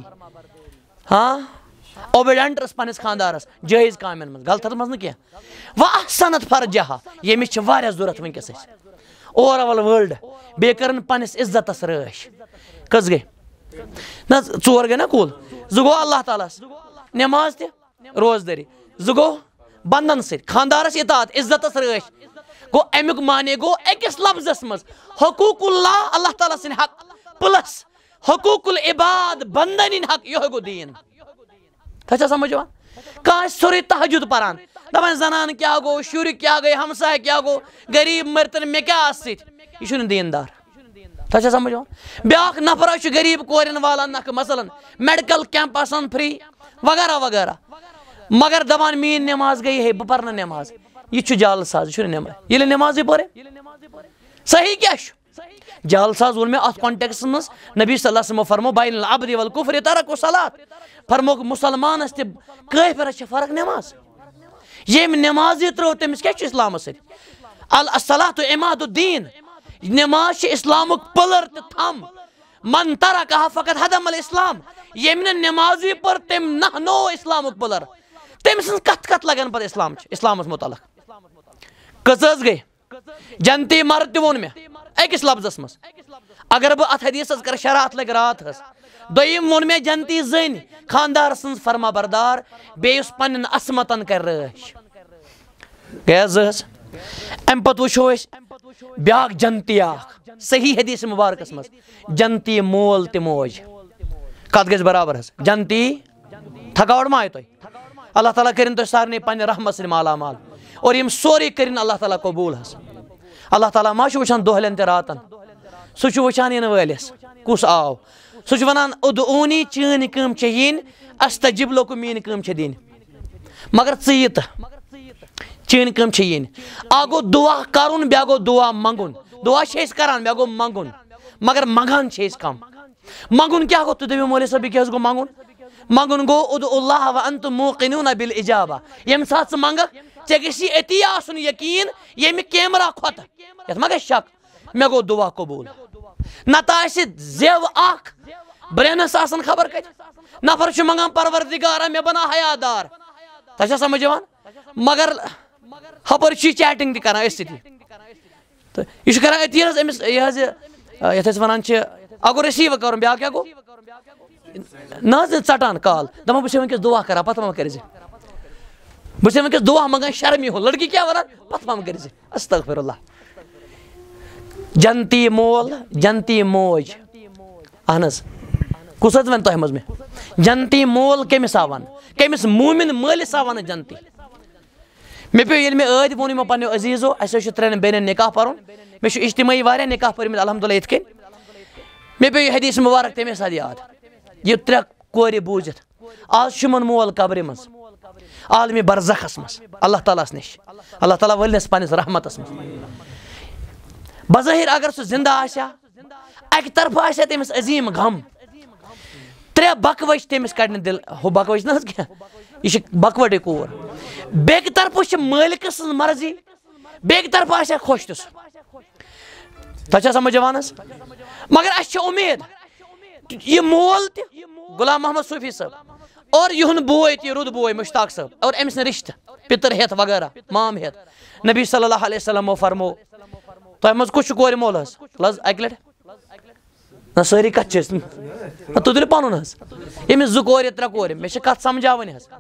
ہاں اوبیڈنٹ ٲس پننِس خاندارس جٲیز کامٮ۪ن منٛز غلطس منٛز نہٕ کینٛہہ وَاحسنت فرجہا ییٚمِچ چھِ واریاہ ضوٚرتھ وٕنکیٚس اسہِ اوور آل وٲلڈ بیٚیہِ کٔرٕن پننِس عزتس رٲچھ کٔژ گٔے نہ 4 گٔے نا کُل 2 گوٚو اللہ تعالیٰ ہس نٮ۪ماز تہِ روزدٲری 2 گوٚو بنٛدن سۭتۍ خاندارس اطاعت عزتس رٲچھ گوٚو امیُک معنے گوٚو أکِس لفظس منٛز حقوٗق اللہ اللہ تعالیٰ سٕنٛدۍ حق پلس حقوٗق العباد بنٛدن ہٕنٛدۍ حق یِہوے گوٚو دیٖن تۄہہِ چھا سمجھ یِوان کانٛہہ آسہِ سورُے تہجد پران دپان زنان کیٛاہ گوٚو شُرۍ کیٛاہ گٔے ہمساے کیٛاہ گوٚو غریٖب مرتن مےٚ کیٛاہ آسہِ سۭتۍ یہِ چھُنہٕ دیٖندار تۄہہِ چھا سمجھ یِوان بیٛاکھ نفرا چھُ غریٖب کورٮ۪ن والان نکھٕ مثلاً میڈکل کیمپ آسان فری وغیرہ وغیرہ مگر دپان میٛٲنۍ نٮ۪ماز گٔے ہے بہٕ پرنہٕ نٮ۪ماز یہِ چھُ جال ساز یہِ چھُنہٕ نٮ۪ماز ییٚلہِ نٮ۪مازٕے پرے صحیح کیٛاہ چھُ جال ساز ووٚن مےٚ اتھ کانٹیکسس منٛز نبی صلی اللہ علیہ وسلمو فرمو بین العبدِ والکفرِ ترک صلات فرموکھ مُسلمانس تہِ کٲفرس چھِ فرق نٮ۪ماز ییٚمۍ نٮ۪مازٕے ترٲو تٔمِس کیٛاہ چھُ اسلامس سۭتۍ الصلاۃ عماد الدیٖن نٮ۪ماز چھِ اسلامُک پِلر تہٕ تھم من ترکہا فقط ہدم الاسلام ییٚمۍ نہٕ نٮ۪مازٕے پٔر تٔمۍ نہنوو اسلامُک پِلر تٔمۍ سٕنٛز کتھ لگن پتہٕ اسلامس متعلق کٔژ حظ گٔے جنتی مرد تہ وون مے أکس لفظس مس اگر بہ ات حدیثس کر شرحت لگ رات ہس دویم وون مے جنتی زن خاندار سن فرما بردار بیس پنن عصمتن کر رٲچھ گیا زہس ام پت وچھو اس بیاکھ جنتی اکھ صحیح حدیث مبارکس مس جنتی مول تہ موج کت گژھِ برابر حس جنتی تھکاوٹ ما آئی تۄہہِ اللہ تعالیٰ کرن تۄہہِ سارنٕے پننہِ رحمت سۭتۍ مالا مال اور یم سورُے کرن اللہ تعالیٰ قبوٗل حس اللہ تعالیٰ ما چھُ وٕچھان دۄہلٮ۪ن تہِ راتن سُہ چھُ وٕچھان یِنہٕ وٲلِس کُس آو سُہ چھُ ونان ادعوٗنی چٲنۍ کٲم چھےٚ یِنۍ استجب لکم میٲنۍ کٲم چھےٚ دِنۍ مگر ژٕ یہِ تہٕ چٲنۍ کٲم چھےٚ یِنۍ اکھ گوٚو دعا کرُن بیٛاکھ گوٚو دعا منٛگُن دعا چھِ أسۍ کران بیٛاکھ گوٚو منٛگُن مگر منٛگان چھِ أسۍ کم منٛگُن کیٛاہ گوٚو تُہۍ دٔپِو مولوی صٲب یہِ کیٛاہ حظ گوٚو منٛگُن منٛگُن گوٚو ادعوا اللہ وانتم موقنون بالاجابہ ییٚمہِ ساتہٕ ژٕ منٛگکھ ژےٚ گژھی أتی آسُن یقیٖن ییٚمہِ کیمرا کھۄتہٕ یتھ ما گژھِ شک مےٚ گوٚو دعا قبوٗل نتہٕ آسہِ زٮ۪و اکھ برٛینس آسان خبر کتہِ نفر چھُ منٛگان پروردگارا مےٚ بنا حیادار تۄہہِ چھا سمجھ یِوان مگر ہپٲرۍ چھُ یہِ چیٹنگ تہِ کران أسۍ سۭتی تہٕ یہِ چھُ کران أتی حظ أمِس یہِ حظ یتھ أسۍ ونان چھِ اکھ گوٚو رٔسیٖو کرُن بیٛاکھ کیٛاہ گوٚو نہ حظ ژٹان کال دپان بہٕ چھُس ؤنکیٚس دعا کران پتہٕ ما کٔرۍ زِ بہٕ چھُس ؤنکیٚس دعا منٛگان شرمی ہُنٛد لڑکی کیٛاہ ونان پتہٕ ما کٔرۍ زِ استغفر اللہ جنتی مول جنتی موج اہن حظ کُس حظ وَنہِ تۄہہِ منٛز مےٚ جنتی مول کٔمِس آو ونہٕ کٔمِس موٗمِن مٲلِس آو ونہٕ جنتی مےٚ پیٚو ییٚلہِ مےٚ ٲدۍ ووٚن یِمو پننیو عزیٖزو اَسہِ حظ چھُ ترٛٮ۪ن بیٚنٮ۪ن نکاح پرُن مےٚ چھُ اجتمٲعی واریاہ نکاح پٔرمٕتۍ الحمدُاللہ یِتھ کٔنۍ مےٚ پیٚو یہِ حدیث مُبارک تَمے ساتہٕ یاد یہِ ترٛےٚ کورِ بوٗزِتھ آز چھُ یِمن مول قبرِ منٛز عالمہِ برزخس منٛز اللہ تعالیٰ ہس نِش اللہ تعالیٰ ؤلنس پننِس رحمتس منٛز بظٲہر اگر سُہ زندٕ آسہِ ہا اکہِ طرفہٕ آسہِ ہا تٔمِس عظیٖم غم ترٛےٚ بکوٕ چھِ تٔمِس کڑنہِ دِل ہُہ بکوٕ چھِ نہ حظ کینٛہہ یہِ چھِ بکوٹٕے کوٗر بیٚکہِ طرفہٕ چھِ مٲلکہٕ سٕنٛز مرضی بیٚکہِ طرفہٕ آسہِ ہا خۄش تہِ سُہ تۄہہِ چھا سمجھ یِوان حظ مگر اَسہِ چھِ اُمید یہِ مول تہِ غلام محمد صوفی صٲب اور یِہُنٛد بوے تہِ یہِ رُد بوے مشتاق صٲب اور أمۍ سٕنٛدۍ رشتہٕ پِتٕر ہیٚتھ وغیرہ مام ہیٚتھ نبی صلی اللہ علیہ وسلمو فرمو تۄہہِ منٛز کُس چھُ کورِ مول حظ حظ اکہِ لٹہِ نہ سٲری کتھ چھِ أسۍ تُہۍ تُلِو پنُن حظ ییٚمِس 2 کورِ 3 کورِ مےٚ چھِ کتھ سمجھاوٕنۍ حظ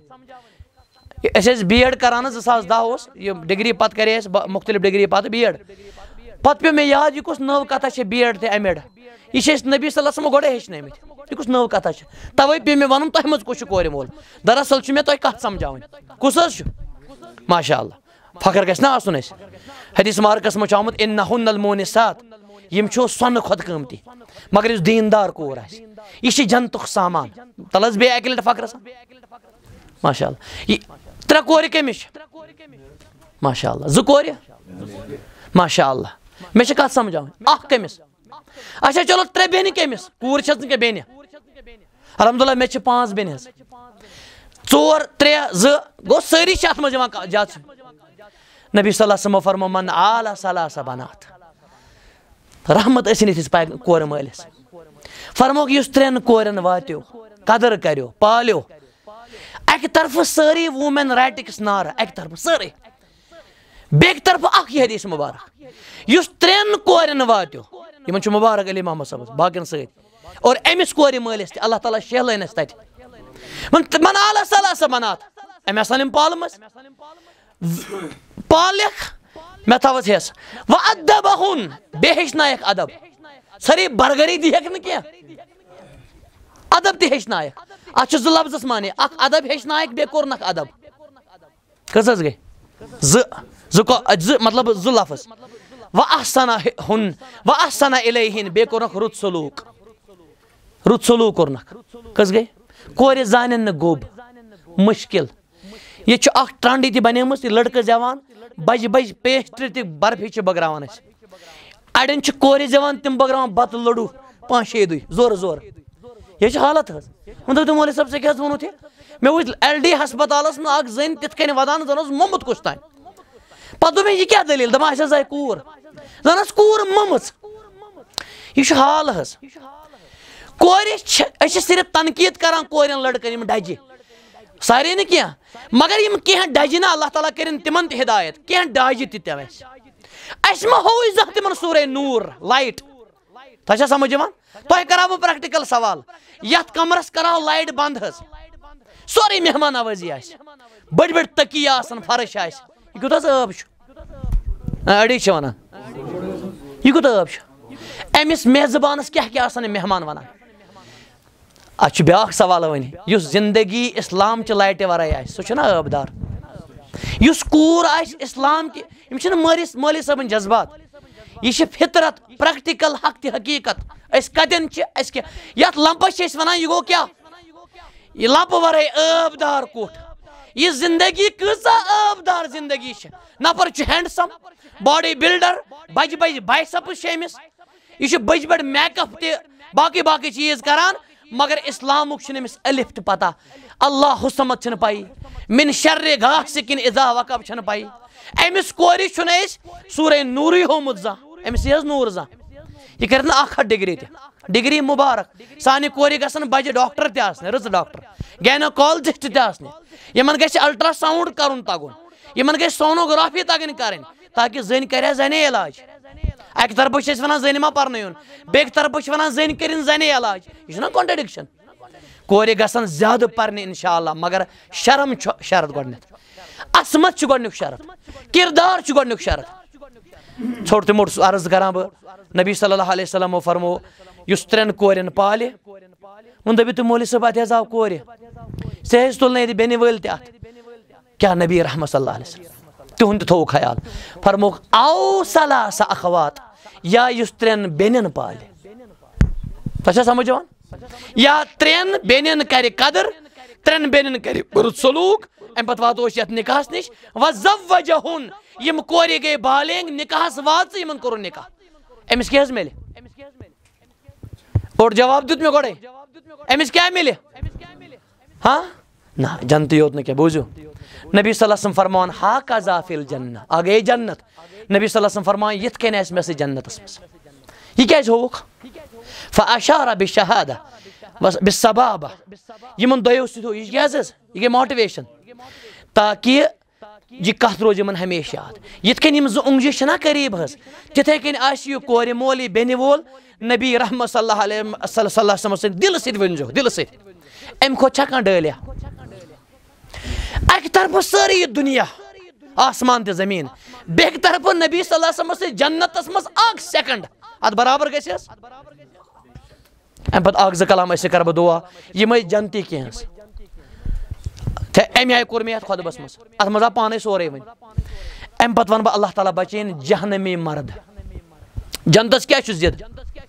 أسۍ ٲسۍ بی ایڈ کران حظ 2010 اوس یہِ ڈگری پتہٕ کرے اَسہِ مختلف ڈگری پتہٕ بی ایڈ پتہٕ پیٚو مےٚ یاد یہِ کُس نٔو کتھا چھِ بی ایڈ تہٕ ایم ایڈ یہِ چھِ أسۍ نبی صلی اللہ علیہ وسلمو گۄڈے ہیٚچھنٲومٕتۍ یہِ کُس نٔو کتھا چھِ توے پیٚو مےٚ ونُن تۄہہِ منٛز کُس چھُ کورِ مول دراصل چھُ مےٚ تۄہہِ کتھ سمجھاوٕنۍ کُس حظ چھُ ماشاء اللہ فخر گژھِ نہ آسُن اَسہِ حدیث مبارکس منٛز چھُ آمُت انہن المونسات یِم چھُ سۄنہٕ کھۄتہٕ قۭمتی مگر یُس دیٖندار کوٗر آسہِ یہِ چھِ جنتُک سامان تل حظ بیٚیہِ اکہِ لٹہِ فخرس ماشاء اللہ یہِ 3 کورِ کٔمِس چھِ ماشاء اللہ 2 کورِ ماشاء اللہ مےٚ چھِ کتھ سمجھاوٕنۍ اکھ کٔمِس اچھا چلو 3 بیٚنہِ کٔمِس کوٗر چھَس نہٕ کینٛہہ بیٚنہِ الحمدُاللہ مےٚ چھِ 5 بیٚنہِ حظ 4 3 2 گوٚو سٲری چھِ اتھ منٛز یِوان زیادٕ نبی صلی اللہ علیہ وسلمو فرمو من آل ثلاث بنات رحمت ٲسِن یِتھِس کورِ مٲلِس فرموکھ یُس 3 کورٮ۪ن واتیو قدر کریو پالیو اکہِ طرفہٕ سٲری ووٗمین رایٹٕکِس نعرٕ اکہِ طرفہٕ سٲری بیٚکہِ طرفہٕ اکھ یہِ حدیث مُبارک یُس 3 کورٮ۪ن واتیو یِمن چھُ مُبارک علی محمد صٲبس باقین سۭتۍ اور أمِس کورِ مٲلِس تہِ اللہ تعالیٰ شہلٲنس تتہِ من آل ثلاث بنات أمۍ آسن یِم پالمژٕ پالکھ مےٚ تھاوَتھ ہٮ۪س وۄنۍ ادبہُن بیٚیہِ ہیٚچھنایکھ ادب سٲری برگری دِیکھ نہٕ کینٛہہ ادب تہِ ہیٚچھنایکھ اتھ چھُ 2 لفظس معنے اکھ ادب ہیٚچھنایکھ بیٚیہِ کوٚرنکھ ادب کٔژ حظ گٔے 2 مطلب 2 لفظ وَأَحْسَنَ إِلَيْهِنْ بیٚیہِ کوٚرنکھ رُت سلوٗک کوٚرنکھ کٔژ گٔے کورِ زانن نہٕ گوٚب مُشکِل ییٚتہِ چھُ اکھ ٹرٛنٛڈ ییٚتہِ بنیمٕژ یہِ لڑکہٕ زٮ۪وان بجہِ بجہِ پیسٹری تہِ برفی چھِ بٲگراوان أسۍ اڑٮ۪ن چھِ کورِ زٮ۪وان تِم بٲگراوان بتہٕ لڈوٗ 5-6 دۄہہِ زورٕ زورٕ یہِ چھِ حالت حظ وۄنۍ دٔپِو مولوی صٲب ژےٚ کیٛاہ حظ ووٚنُتھ یہِ مےٚ وٕچھ LD ہسپتالس منٛز اکھ زٔنۍ تِتھ کٔنۍ ودان زن اوس موٚمُت کُس تانۍ پتہٕ دوٚپ مےٚ یہِ کیٛاہ دٔلیٖل دپان اَسہِ حظ آیہِ کوٗر زن ٲس کوٗر موٚمٕژ یہِ چھُ حال حظ کورِ چھِ أسۍ چھِ صرف تنقیٖد کران کورٮ۪ن لڑکن یِم ڈجہِ سارے نہٕ کینٛہہ مگر یِم کینٛہہ ڈجہِ نہ اللہ تعالیٰ کٔرِنۍ تِمن تہِ ہدایت کینٛہہ ڈاجہِ تہِ اَسہِ اس ما ہوئی زہ تمن سورہ نور لائٹ تھا سمجھ یوان تۄہہِ کراو پریکٹیکل سوال یتھ کمرس کراو لائٹ بند حظ سورے مہمان نوازی آسہِ بڑی بڑی تکیہ آسن فرش آسہِ یہ کوٗتاہ حظ ٲب چھُ اڑی چھِ ونان یہ کوٗتاہ ٲب چھُ أمِس میزبانس کیٛاہ آسان یِم مہمان ونان اتھ چھُ بیٛاکھ سوال وۄنۍ یُس زندگی اسلام چہِ لایٹہِ ورٲے آسہِ سُہ چھُنہ ٲبدار یُس کوٗر آسہِ اسلام کہِ یِم چھِنہٕ مٲلی صٲبٕنۍ جذبات یہ چھِ فطرت پریکٹیکل حق تہِ حقیٖقت أسۍ کتٮ۪ن چھِ أسۍ کیٛاہ یتھ لمپس چھِ أسۍ ونان یہِ گوٚو کیٛاہ یہ لمپہٕ ورٲے ٲبدار کُٹھ یہ زندگی کۭژاہ ٲبدار زندگی چھِ نفر چھُ ہینڈسم باڈی بلڈر بجہِ بجہِ بایسپس چھِ أمِس یہ چھُ بٔجۍ بٔڑۍ میک اپ تہِ باقٕے چیٖز کران مگر اسلامُک چھُنہٕ أمِس الف تہِ پتہ اللہ حُسمت چھنہٕ پایی من شرِ غاسقٍ اذا وقب چھنہٕ پایی أمِس کورِ چھُنہٕ أسۍ سورہ نوٗرٕے ہومُت زانٛہہ أمِس یی حظ نوٗر زانٛہہ یہ کرِ نہٕ اکھ ہتھ ڈگری تہِ ڈگری مُبارک سانہِ کورِ گژھن بجہِ ڈاکٹر تہِ آسنہِ رٕژ ڈاکٹر گینوکالجسٹ تہِ آسنہِ یِمن گژھِ الٹرا ساوُنڈ کرُن تگُن یِمن گژھِ سونوگرافی تگٕنۍ کرٕنۍ تاکہِ زٔنۍ کرِ ہا زنے علاج اکہِ طرفہٕ چھِ أسۍ ونان زٔنۍ ما پرنٲیُن بیٚکہِ طرفہٕ چھِ ونان زٔنۍ کٔرِنۍ زنے علاج یہِ چھُنہ کانٹرڈکشن کورِ گژھن زیادٕ پرنہِ انشاء اللہ مگر شرم چھُ شرط گۄڈنٮ۪تھ عصمت چھُ گۄڈنیُک شرط کردار چھُ گۄڈنیُک شرط ژھوٚٹ تہِ موٚٹ عرض کران بہٕ نبی صلی اللہ علیہ وسلمو فرمو یُس 3 کورٮ۪ن پالہِ وۄنۍ دٔپِو تُہۍ مولوی صٲب اتہِ حظ آو کورِ ژےٚ حظ تُلنٲیِتھ بیٚنہِ وٲلۍ تہِ اتھ کیٛاہ نبی رحمت صلی اللہ علیہ وسلم تِہُنٛد تہِ تھوٚوُکھ خیال فرموکھ او ثلاث اخوات یا یُس 3 بیٚنٮ۪ن پالہِ تۄہہِ چھا سمجھ یِوان یا 3 بیٚنٮ۪ن کرِ قدر 3 بیٚنٮ۪ن کرِ رُت سلوٗک امہِ پتہٕ واتو أسۍ یتھ نکاحس نِش وزوجہن یِم کورِ گٔے بالینگ نکاحس واژٕ یِمن کوٚرُن نکاح أمِس کیٛاہ حظ مِلہِ اوٚڑ جواب دیُت مےٚ گۄڈے أمِس کیٛاہ مِلہِ ہاں نہ جنتٕے یوت نہٕ کینٛہہ بوٗزِو نبی صلی اللہ علیہ وسلم فرماوان ہا قذا فی الجنہ اکھ گٔیے جنت نبی صلی اللہ علیہ وسلم فرماوان یِتھ کٔنۍ آسہِ مےٚ سۭتۍ جنتس منٛز یہِ کیٛازِ ہووُکھ فاشارہ بالشہادہ بالسبابہ یِمن دۄیو سۭتۍ ہوو یہِ کیٛازِ حظ یہِ گٔے ماٹِویشن تاکہِ یہ کتھ روزِ یِمن ہمیشہ یاد یِتھ کٔنۍ یِم 2 اونٛگجہِ چھِنہ قریٖب حظ تِتھے کٔنۍ آسہِ یہِ کورِ مول یہِ بیٚنہِ وول نبی رحمت صلی اللہ علیہ وسلم سۭتۍ دِلہٕ سۭتۍ ؤنۍزیو دِلہٕ سۭتۍ امہِ کھۄتہٕ چھا کانٛہہ ڈٲلیا اکہِ طرفہٕ سٲرٕے یہِ دُنیا آسمان تہِ زمیٖن بیٚکہِ طرفہٕ نبی صلی اللہ علیہ وسلمس سۭتۍ جنتس منٛز اکھ سیکنڈ اتھ برابر گژھِ حظ امہِ پتہٕ اکھ 2 کلام ٲسۍ کرٕ بہٕ دعا یِم ٲسۍ جنتی کینٛہہ حظ امہِ آیہِ کوٚر مےٚ یتھ خۄطبس منٛز اتھ منٛز آو پانے سورُے وۄنۍ امہِ پتہٕ ونہٕ بہٕ اللہ تعالیٰ بچٲیِن جہنمی مرد جنتس کیٛاہ چھُ ضد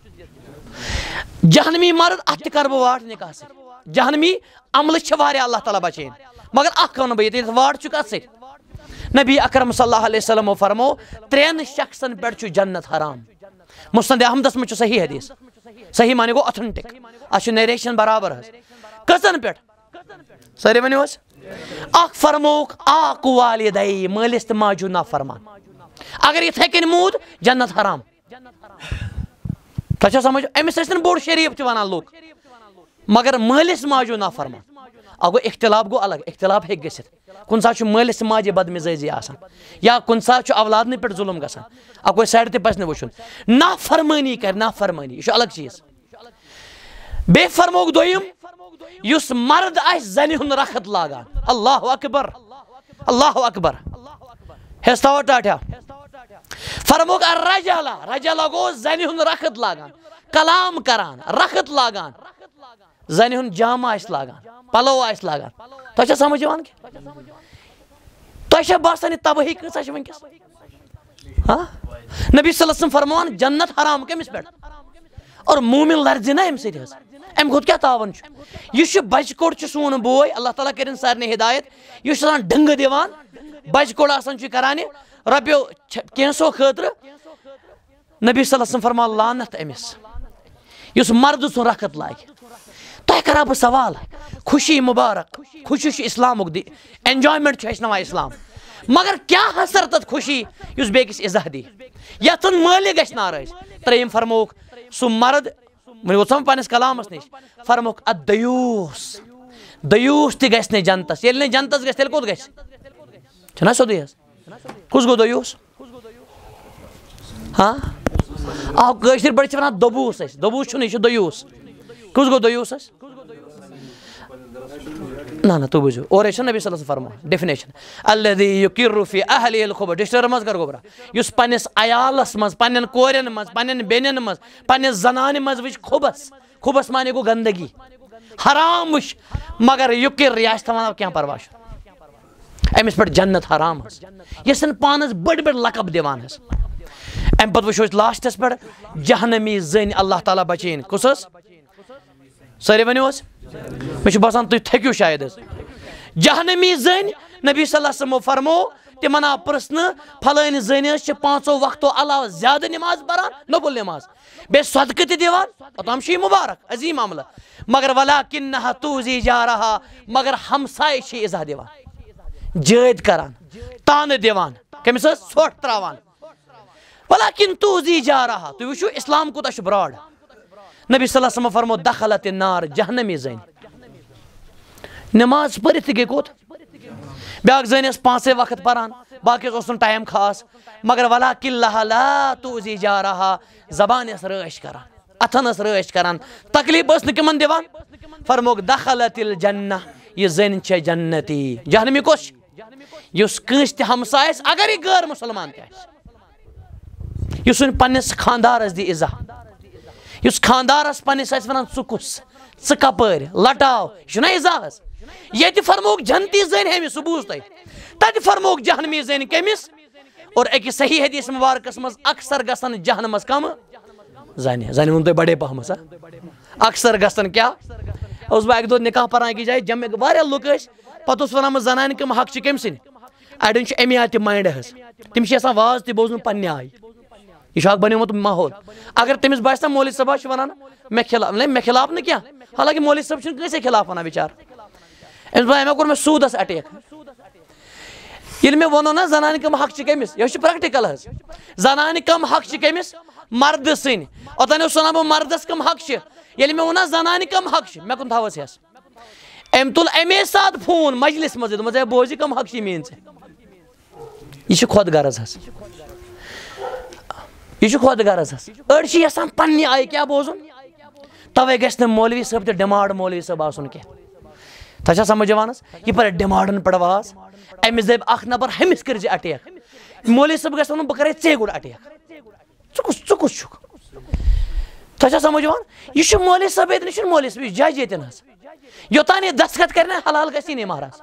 جہنمی مرد اتھ تہِ کرٕ بہٕ واٹھ نکاح سۭتۍ جہنمی عملہٕ چھِ واریاہ اللہ تعالیٰ بچٲیِن مگر اکھ ونہٕ بہٕ ییٚتہِ واٹھ چھُ کتھ سۭتۍ نبی اکرم صلی اللہ علیہ وسلمو فرمو 3 شخصن پٮ۪ٹھ چھُ جنت حرام مُسند احمدس منٛز چھُ صحیح حدیث صحیح معنی گوٚو اوتھنٹک اتھ چھُ نیریشن برابر حظ کٔژن پٮ۪ٹھ سٲری ؤنِو حظ اکھ فرموکھ آق والدی مٲلِس تہٕ ماجہِ ہُنٛد نافرمان اگر یِتھے کٔنۍ موٗد جنت حرام تۄہہِ چھا سمجھ أمِس ٲسۍ نہٕ بوٚڑ شریٖف تہِ ونان لُکھ مگر مٲلِس ماجہِ ہُنٛد نافرمان اکھ گوٚو اختلاف گوٚو الگ اختلاف ہیٚکہِ گٔژھِتھ کُنہِ ساتہٕ چھُ مٲلِس تہٕ ماجہِ بدمِزٲجی آسان یا کُنہِ ساتہٕ چھُ اولادنٕے پٮ۪ٹھ ظُلم گژھان اکھ گوٚو سایڈٕ تہِ پزِ نہٕ وٕچھُن نافرمٲنی کرِ نافرمٲنی یہِ چھُ الگ چیٖز بیٚیہِ فرموکھ دوٚیِم یُس مرد آسہِ زنہِ ہُنٛد رخت لاگان اللہ اکبر اللہ اکبر حِصہٕ تھاوا ٹاٹھیا فرموکھ رجلا گوٚو زنہِ ہُنٛد رخت لاگان کلام کران رخت لاگان زنہِ ہُنٛد جامہٕ آسہِ لاگان پلو آسہِ لاگان تۄہہِ چھا سمجھ یِوان کینٛہہ تۄہہِ چھا باسان یہِ تبٲہی کۭژاہ چھِ وٕنکیٚس ہاں نبی صلی اللہ علیہ وسلم فرماوان جنت حرام کٔمِس پٮ۪ٹھ اور مومن لرزِ نہ امہِ سۭتۍ حظ امہِ کھۄتہٕ کیٛاہ تاوان چھُ یہِ چھُ بچہِ کوٚڑ چھُ سون بوے اللہ تعالیٰ کٔرِنۍ سارنٕے ہدایت یہِ چھُ آسان ڈٕنگہٕ دِوان بچہِ کوٚڑ آسان چھُ کران یہِ رۄپیو کینٛژھو خٲطرٕ نبی صلی اللہ علیہ وسلم فرماوان لعنت أمِس یُس مردٕ سُنٛد رخت لاگہِ تۄہہِ کرہا بہٕ سوال خوشی مُبارک خوشی چھُ اسلامُک اٮ۪نجایمنٹ چھُ ہیٚچھناوان اسلام مگر کیٛاہ اثر تتھ خوشی یُس بیٚکِس عزہ دی یتھ مٲلِک گژھِ ناراض 3 فرموکھ سُہ مرد وۄنۍ ووٚژھ مےٚ پننِس کلامس نِش فرموکھ ادیوٗس دیوٗس تہِ گژھِ نہٕ جنتس ییٚلہِ نہٕ جنتس گژھِ تیٚلہِ کوٚت گژھِ چھُنہ سیوٚدُے حظ کُس گوٚو دیوٗس ہاں آپ کٲشِر پٲٹھۍ چھِ وَنان دوٚبوٗس اَسہِ دوٚبوٗس چھُنہٕ یہِ چھُ دوٚیوٗس کُس گوٚو دوٚیوٗس اَسہِ نہ تُہۍ بوٗزِو اورے چھِ نبی صلی اللہ علیہ وسلم فرمان ڈیفِنیشن الذی یُقِرُّ فی اہلہِ الخُبُث ڈِکشنری منٛز کر گوبرا یُس پنٛنِس عیالَس منٛز پنٛنٮ۪ن کورٮ۪ن منٛز پنٛنٮ۪ن بیٚنٮ۪ن منٛز پنٛنِس زنانہِ منٛز وٕچھ خُبَس مانے گوٚو گنٛدگی حرام وٕچھ مگر یُقِر یہِ آسہِ تھاوان کینٛہہ پرواے چھُنہٕ أمِس پٮ۪ٹھ جنت حرام حظ یہِ چھِنہٕ پانَس بٔڑۍ بٔڑۍ لقب دِوان حظ اَمہِ پَتہٕ وٕچھو أسۍ لاسٹَس پٮ۪ٹھ جہنمی زٔنۍ اللہ تعالیٰ بچٲیِن کُس حظ سٲری ؤنِو حظ مےٚ چھُ باسان تُہۍ تھٔکِو شاید حظ جہنمی زٔنۍ نبی صلی اللہ علیہ وسلمو فرمو تِمن آو پرٛژھنہٕ پھلٲنۍ زٔنۍ حظ چھِ 5 وقتو علاوٕ زیادٕ نٮ۪ماز پران نوٚفل نٮ۪ماز بیٚیہِ صدقہٕ تہِ دِوان اوٚتام چھُ یہِ مُبارک عظیٖم عملہٕ مگر وَلاکِنَّہا تُوزی جارہا مگر ہمساے چھِ اِزا دِوان جٲدۍ کران تانہٕ دِوان کٔمِس حظ ژھۄٹھ تراوان وَلاکِن تُوزی جارہا تُہۍ وٕچھِو اِسلام کوٗتاہ چھُ برٛاڈ نبی صلی اللہ علیہ وسلمو فرمو دخلت النار جہنمی زٔنۍ نٮ۪ماز پٔرِتھ تہِ گٔے کوٚت بیٛاکھ زٔنۍ ٲس 5 وقت پران باقیَس اوس نہٕ ٹایم خاص مگر وَلاکِن لہا لا تُوزی جارہا زبانہِ ٲس رٲچھ کران اَتھن ٲس رٲچھ کران تکلیٖف ٲس نہٕ کٕمن دِوان فرموکھ دخلت الجنہ یہِ زٔنۍ چھےٚ جنتی جہنمی کۄس چھِ یُس کٲنٛسہِ تہِ ہمساے آسہِ اگر یہِ غٲر مُسلمان تہِ آسہِ یُس وۄنۍ پننِس خانٛدارس دِ عزا یُس خانٛدارس پننِس آسہِ ونان ژٕ کُس ژٕ کپٲرۍ لٹاو یہِ چھُنہ عزا حظ ییٚتہِ فرموکھ جنتی زٔنۍ ہیٚمِس سُہ بوٗز تۄہہِ تتہِ فرموکھ جہنمی زٔنۍ کٔمِس اور أکِس صحیح حدیٖث مُبارکس منٛز اکثر گژھن جہنمس کم زنہِ ووٚن تۄہہِ بڑے پہمس اکثر گژھن کیٛاہ اوسُس بہٕ اکہِ دۄہ نکاح پران أکِس جایہِ جمع واریاہ لُکھ ٲسۍ پتہٕ اوس ونان زنانہِ کٕم حق چھِ کٔمۍ سٕنٛدۍ اڑٮ۪ن چھُ اَمہِ آیہِ تہِ مایِنٛڈ حظ تِم چھِ یژھان واز تہِ بوزُن پننہِ آیہِ یہِ چھُ اکھ بنیومُت ماحول اگر تٔمِس باسہِ نا مولوی صٲبا چھُ ونان مےٚ خلاف نہٕ کینٛہہ حالانکہِ مولوی صٲب چھُنہٕ کٲنٛسے خلاف ونان بِچار أمِس باسہِ مےٚ کوٚر مےٚ سوٗدس اٹیک ییٚلہِ مےٚ ووٚنو نا زنانہِ کٕم حق چھِ کٔمِس یہِ چھُ پریکٹِکل حظ زنانہِ کم حق چھِ کٔمِس مردٕ سٕنٛدۍ اوٚتانۍ اوس ونان بہٕ مردس کم حق چھِ ییٚلہِ مےٚ ووٚن نا زنانہِ کم حق چھِ مےٚ کُن تھاوس ہٮ۪س أمۍ تُل اَمے ساتہٕ فون مجلس منٛزٕے دوٚپمس ہے بوزِ کم حق چھِ میٲنۍ ژےٚ یہِ چھُ خۄد غرض حظ یہِ چھُ خۄد غرض حظ أڑۍ چھِ یژھان پننہِ آیہِ کیٛاہ بوزُن تَوے گژھِ نہٕ مولوی صٲب تہِ ڈِمانڈ مولوی صٲب آسُن کینٛہہ تۄہہِ چھا سمجھ یِوان حظ یہِ پَرِ ڈِمانڈن پٮ۪ٹھ واز أمِس دَپہِ اکھ نفر ہُمِس کٔرزِ اٹیک مولوی صٲب گژھِ وَنُن بہٕ کرے ژے گۄڈٕ اٹیک ژٕ کُس چھُکھ تۄہہِ چھا سمجھ یِوان یہِ چھُ مولوی صٲب ییٚتٮ۪ن یہِ چھُنہٕ مولوی صٲب یہِ چھُ جج ییٚتٮ۪ن حظ یوٚتانۍ یہِ دستخط کرِ نا حلال گژھی نہٕ مہراز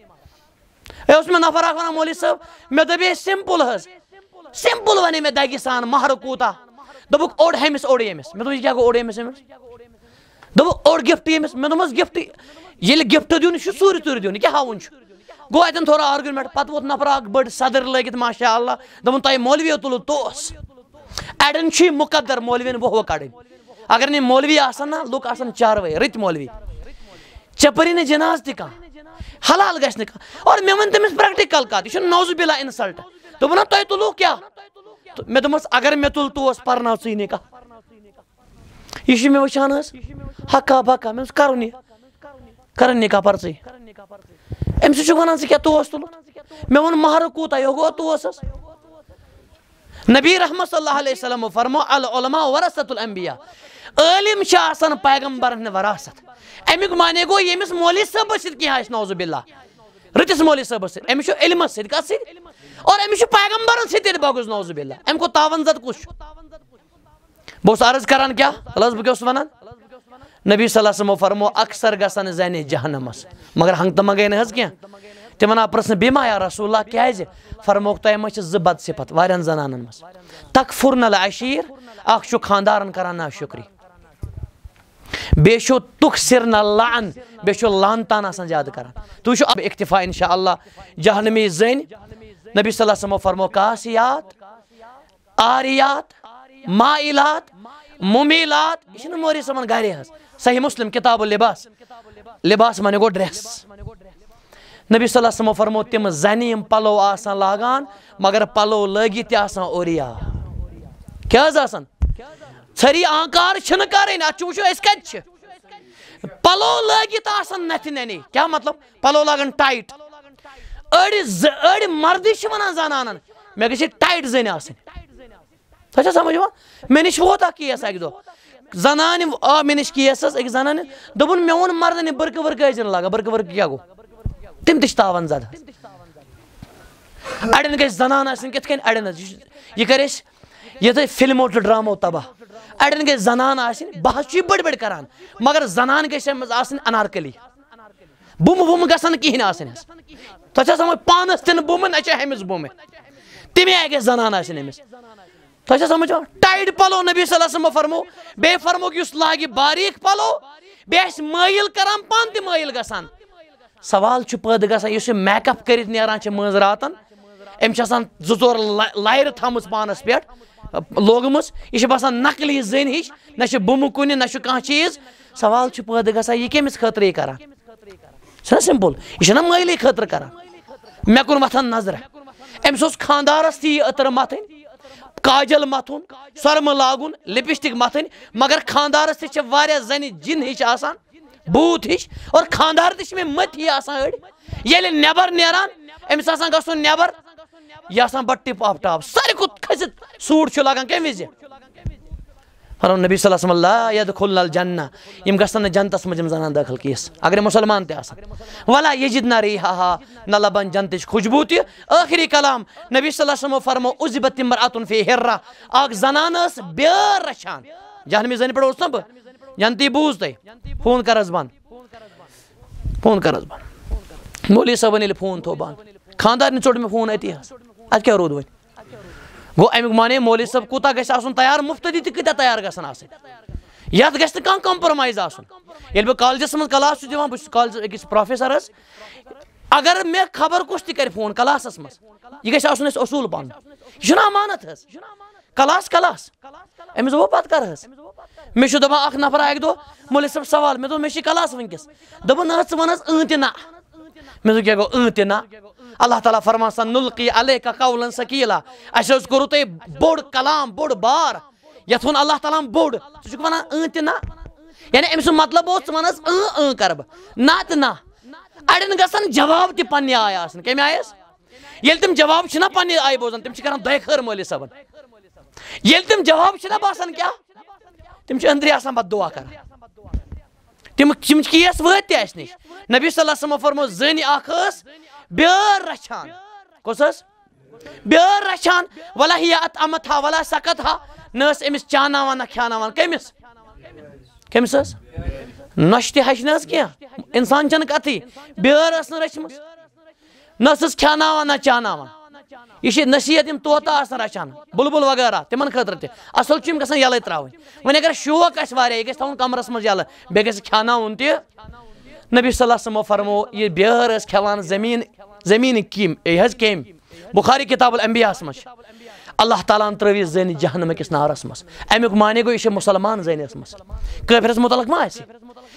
ہے اوس مےٚ نفر اکھ ونان مولوی صٲب مےٚ دَپے سمپل حظ سمپل ونے مےٚ دگہِ سان مہرٕ کوٗتاہ دوٚپُکھ اوٚڑ ہیٚمِس اوٚڑ ییٚمِس مےٚ دوٚپ یہِ کیٛاہ گوٚو اوٚڑ ییٚمِس أمِس دوٚپُکھ اوٚڑ گفٹ ییٚمِس مےٚ دوٚپمَس گفٹ ییٚلہِ گفٹ دیُن یہِ چھُ ژوٗرِ ژوٗرِ دیُن یہِ کیٛاہ ہاوُن چھُ گوٚو اَتٮ۪ن تھوڑا آرگیومینٹ پتہٕ ووت نفر اکھ بٔڑ صدٕر لٲگِتھ ماشاء اللہ دوٚپُن تۄہہِ مولوِیو تُلُو توس اڑٮ۪ن چھُ یہِ مُقدر مولوِین وُہ کڑٕنۍ اگر نہٕ مولوی آسن نا لُکھ آسن چاروٲے رٕتۍ مولوی ژےٚ پٔری نہٕ جناز تہِ کانٛہہ حلال گژھِ نہٕ کانٛہہ اور مےٚ ووٚن تٔمِس پریکٹِکل کتھ یہِ چھُ نوزُ بِلا اِنسلٹ دوٚپُن ہا تۄہہِ تُلوٗ کیٛاہ مےٚ دوٚپمس اگر مےٚ تُل توس پرناو ژٕے نکاح یہِ چھُ مےٚ وٕچھان حظ ہکا بکا مےٚ اوس کرُن یہِ کرن نکاح پر ژٕے أمۍ سۭتۍ چھُکھ ونان ژٕ کیٛاہ توس تُلُتھ مےٚ ووٚن مہرٕ کوٗتاہ یہِ گوٚو توسس نبی رحمت صلی اللہ علیہ وسلمو فرمو العلماء ورثۃ الانبیاء عٲلِم چھِ آسان پیغمبرن ہٕنٛدۍ وراثت امیُک معنے گوٚو ییٚمِس مولوی صٲبس سۭتۍ کینٛہہ آسہِ نوزُ باللہ رٕتِس مولوی صٲبس سۭتۍ أمِس چھُ علمس سۭتۍ کتھ سۭتۍ اور أمِس چھُ پیغمبرن سۭتۍ تیٚلہِ بوٚگُز نوزُ باللہ اَمہِ کھۄتہٕ تاوَنزد کُس چھُ بہٕ اوسُس عرض کران کیٛاہ حظ بہٕ کیٛاہ اوسُس ونان نبی صلی اللہ علیہ وسلمو فرمو اکثر گژھن زنہِ جہنمس مگر ہنٛگ تہٕ منٛگے نہٕ حظ کینٛہہ تِمن آو پرٛژھنہٕ بیٚیہِ ما یا رسول اللہ کیٛازِ فرموکھ تۄہہِ ما چھِ 2 بد صفت واریاہن زنانن منٛز تکفُرن العشیٖر اکھ چھُ خانٛدارن کران ناشُکری بیٚیہِ چھُ تُکسِرن اللعن بیٚیہِ چھُ لانتان آسان زیادٕ کران تُہۍ وٕچھِو اب اکتفا انشاء اللہ جہنمی زٔنۍ نبی صلی اللہ علیہ وسلمو فرمو کاسیات آریات مائلات مُمیلات یہِ چھُنہٕ مولوی صٲبن گرِ حظ صحیح مسلم کتاب اللباس لباس مانے گوٚو ڈریس نبی صلی اللہ علیہ وسلمو فرمو تِم زنہِ یِم پلو آسان لاگان مگر پلو لٲگِتھ تہِ آسان اوریا کیٛاہ حظ آسان ژھٔری آنکار چھِنہٕ کرٕنۍ اتھ چھُ وٕچھُن أسۍ کتہِ چھِ پلو لٲگِتھ آسان نتھِ ننی کیٛاہ مطلب پلو لاگان ٹایٹ أڑۍ مردٕے چھِ ونان زنانن مےٚ گژھِ ٹایٹ زٔنۍ آسٕنۍ تۄہہِ چھا سمجھ یِوان مےٚ نِش ووت اکھ کیس اکہِ دۄہ زنانہِ آو مےٚ نِش کیس حظ أکِس زنانہِ دوٚپُن مےٚ ووٚن مردن یہِ بٔرکہٕ ؤرکہٕ ٲسۍ زِ نہٕ لاگان بٔرکہٕ ؤرکہٕ کیٛاہ گوٚو تِم تہِ چھِ تاوان زد حظ اڑٮ۪ن گژھِ زنان آسٕنۍ کِتھ کٔنۍ اڑٮ۪ن حظ یہِ کرِ أسۍ یِتھٕے فِلمو تہٕ ڈرامو تباہ اڑٮ۪ن گژھِ زنان آسٕنۍ بہٕ حظ چھُ یہِ بٔڑۍ بٔڑۍ کران مگر زنان گژھِ اَمہِ منٛز آسٕنۍ انارکلی بُمہٕ وُمہٕ گژھن نہٕ کِہیٖنۍ آسٕنۍ حظ تۄہہِ چھا سمجھ پانس تہِ نہٕ بُمہٕ نہ چھِ ہُمِس بُمہٕ تَمہِ آیہِ گژھِ زنان آسٕنۍ أمِس تۄہہِ چھا سمجھ یِوان ٹایٹ پلو نبی صلی اللہ علیہ وسلمو فرمو بیٚیہِ فرموکھ یُس لاگہِ باریٖک پلو بیٚیہِ آسہِ مٲیِل کران پانہٕ تہِ مٲیِل گژھان سوال چھُ پٲدٕ گژھان یُس یہِ میک اپ کٔرِتھ نیران چھِ مٲنٛزِ راتن أمۍ چھِ آسان 2-4 لایرٕ تھٲمٕژ پانس پٮ۪ٹھ لوگمٕژ یہِ چھِ باسان نقلی زٔنۍ ہِش نہ چھِ بُمہٕ کُنہِ نہ چھُ کانٛہہ چیٖز سوال چھُ پٲدٕ گژھان یہِ کٔمِس خٲطرٕ یہِ کران یہِ چھُنہ سمپل یہِ چھُنہ مٲلی خٲطرٕ کران مےٚ کُن وۄتھان نظرٕ أمِس اوس خانٛدارس تہِ یہِ عطر متھٕنۍ کاجل متھُن سۄرمہٕ لاگُن لپسٹک متھٕنۍ مگر خانٛدارس تہِ چھِ واریاہ زنہِ جِن ہِش آسان بوٗت ہِش اور خانٛدار تہِ چھِ مےٚ مٔتھی آسان أڑۍ ییٚلہِ نٮ۪بر نیران أمِس آسان گژھُن نٮ۪بر یہِ آسان بڑٕ ٹِپ آف ٹاپ ساروی کھۄتہٕ کھٔسِتھ سوٗٹ چھُ لاگان کمہِ وِزِ فرموو نبی صلی اللہ علیہ وسلم لا یدخلن الجنہ یِم گژھن نہٕ جنتس منٛز یِم زنان دٲخل کیس اگر یِم مُسلمان تہِ آسان ولا یجدن ریحہا نہ لبن جنتٕچ خوشبوٗ تہِ ٲخری کلام نبی صلی اللہ علیہ وسلمو فرموو عُزبت امرأۃ فی حرہ اکھ زنان ٲس بیٲر رچھان جہنمی زنہِ پٮ۪ٹھ اوسُس نا بہٕ جنتی بوٗز تۄہہِ فون کر حظ بنٛد فون کر حظ بنٛد مولوی صٲبن ییٚلہِ فون تھوٚو بنٛد خانٛدارنہِ ژوٚٹ مےٚ فون اتی حظ اتہِ کیٛاہ روٗد وۄنۍ گوٚو امیُک معنے مولوی صٲب کوٗتاہ گژھِ آسُن تیار مُفتٔدی تہِ کۭتیاہ تیار گژھن آسٕنۍ یتھ گژھِ نہٕ کانٛہہ کمپرمایز آسُن ییٚلہِ بہٕ کالجس منٛز کلاس چھُس دِوان بہٕ چھُس کالجس أکِس پروفیسر حظ اگر مےٚ خبر کُس تہِ کرِ فون کلاسس منٛز یہِ گژھِ آسُن اَسہِ اصوٗل پنُن یہِ چھُنہ امانت حظ کلاس أمِس دوٚپ پتہٕ کر حظ مےٚ چھُ دپان اکھ نفر اکہِ دۄہ مولوی صٲب سوال مےٚ دوٚپ مےٚ چھِ کلاس وٕنکیٚس دوٚپُن نہ حظ ژٕ وَن حظ تہِ نہ مےٚ دوٚپ کیٛاہ گوٚو تہِ نہ اللہ تعالیٰ فرمان سا نُلقی علیکَ قولاً ثقیٖلا اَسہِ حظ کوٚروٕ تۄہہِ بوٚڑ کلام بوٚڑ بار یتھ ووٚن اللہ تعالیٰ ہن بوٚڑ ژٕ چھُکھ ونان تہِ نہ یعنی أمۍ سُنٛد مطلب اوس ژٕ وَن حظ کرٕ بہٕ نہ تہٕ نہ اڑٮ۪ن گژھن جواب تہِ پننہِ آیہِ آسٕنۍ کمہِ آیہِ حظ ییٚلہِ تِم جواب چھِنہ پننہِ آیہِ بوزان تِم چھِ کران دۄیہِ خٲر مولوی صٲبن ییٚلہِ تِم جواب چھِنہ باسان کیٛاہ تِم چھِ أنٛدری آسان پتہٕ دُعا کران تِم کیس وٲتۍ تہِ اَسہِ نِش نبی صلی اللہ علیہ وسلمو فرموو زٔنۍ اکھ ٲس بیٲر رچھان کۄس ٲس بیٲر رچھان ولا ہی اطعمتھا ولا سقتھا نہ ٲس أمِس چاناوان نہ کھیاناوان کٔمِس حظ نۄشہِ تہِ ہچہِ نہٕ حظ کینٛہہ انسان چھنہٕ کتھٕے بیٲر ٲس نہٕ رچھمٕژ نہ ٲسٕس کھیاناوان نہ چاناوان یہ چھِ نصیحت یِم طوطہ آسان رچھان بُلبُل وغیرہ تِمن خٲطرٕ تہِ اصل چھُ یِم گژھان یَلے تراوٕنۍ وۄنۍ اگر شوق آسہِ واریاہ یہِ گژھِ تھاوُن کمرس منٛز یَلہٕ بیٚیہِ گژھِ کھیاناوُن تہِ نبی صلی اللہ علیہ وسلمو فرموو یہِ بیٲر ٲس کھٮ۪وان زمیٖنٕکۍ کیٚمۍ بُخاری کِتاب الانبیاہس منٛز چھِ اللہ تعالیٰ ہن ترٲو یہِ زٔنۍ جہنم أکِس نارس منٛز امیُک معنے گوٚو یہِ چھِ مُسلمان زٔنۍ ٲسمٕژ کٲفرس مُتعلق ما آسہِ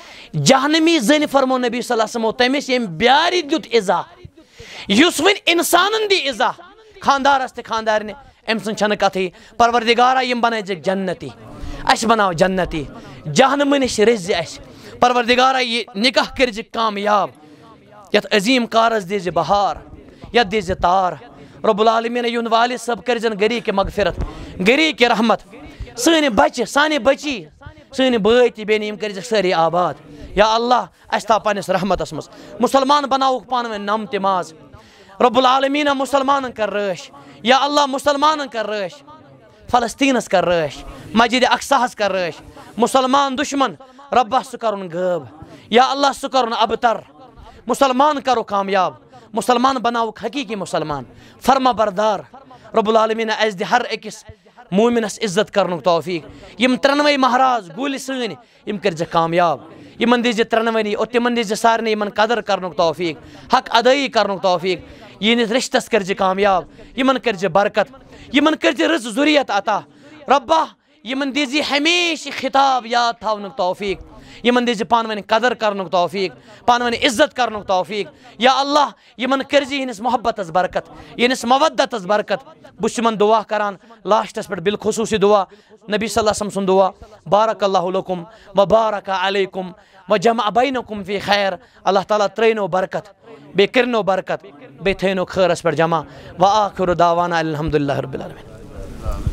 جہنمی زٔنۍ فرموو نبی صلی اللہ علیہ وسلمو تٔمِس ییٚمۍ بیارِ دیُت عزا یُس وۄنۍ اِنسانن دی عزا خانٛدارس تہِ خانٛدارنہِ أمۍ سٕنٛز چھنہٕ کتھٕے پروردِگارا یِم بنٲیزِکھ جنتی اَسہِ بناو جنتی جہنمہٕ نِش رٔچھزِ اَسہِ پروردِگارا یہِ نکاح کٔرزِ کامیاب یتھ عظیٖم کارس دیٖزِ بہار یتھ دیٖزِ تار رۄب العالمیٖن یُہُنٛد والد صٲب کٔرزٮ۪ن گری کہِ مغفرت گری کہِ رحمت سٲنۍ بچہِ سانہِ بچی سٲنۍ بٲے تہِ بیٚنہِ یِم کٔرزِکھ سٲری آباد یا اللہ اَسہِ تھاو پننِس رحمتس منٛز مُسلمان بناوُکھ پانہٕ ؤنۍ نم تہِ ماز رۄب العالمیٖنہ مُسلمانن کر رٲچھ یا اللہ مُسلمانن کر رٲچھ فلسطیٖنس کر رٲچھ مسجدِ اقصاہس کر رٲچھ مُسلمان دُشمن رۄبا سُہ کرُن غٲب یا اللہ سُہ کرُن ابتر مُسلمان کرو کامیاب مُسلمان بناوُکھ حقیٖقی مُسلمان فرما بردار رۄب العالمیٖنہ اَسہِ دِ ہر أکِس مومِنس عزت کرنُک توفیٖق یِم ترٛٮ۪نوَے مہراز گُلۍ سٲنۍ یِم کٔرزِ کامیاب یِمن دِزِ ترٛٮ۪نوٕنی اور تِمن دِزِ سارنٕے یِمن قدر کرنُک توفیٖق حق ادٲیی کرنُک توفیٖق یِہنٛدِس رِشتس کٔرزِ کامیاب یِمن کٔرزِ برکت یِمن کٔرزِ رٕژ ذُریت عطا رۄبا یِمن دِزِ ہمیشہٕ خطاب یاد تھاونُک توفیٖق یِمن دِزِ پانہٕ ؤنۍ قدر کرنُک توفیٖق پانہٕ ؤنۍ عزت کرنُک توفیٖق یا اللہ یِمن کٔرزِ یِہنٛدِس محبتس برکت یِہنٛدِس مودتس برکت بہٕ چھُس یِمن دُعا کران لاسٹس پٮ۪ٹھ بالخصوٗصی دُعا نبی صلی اللہ علیہ وسلم سُنٛد دُعا بارک اللہ لکم و بارک علیکم و جمع بینکم فی خیر اللہ تعالیٰ ترٛٲینو برکت بیٚیہِ کٔرنو برکت بیٚیہِ تھٲینو خٲرس پٮ۪ٹھ جمع و آخر دعوانا الحمدُاللہ رب العالمین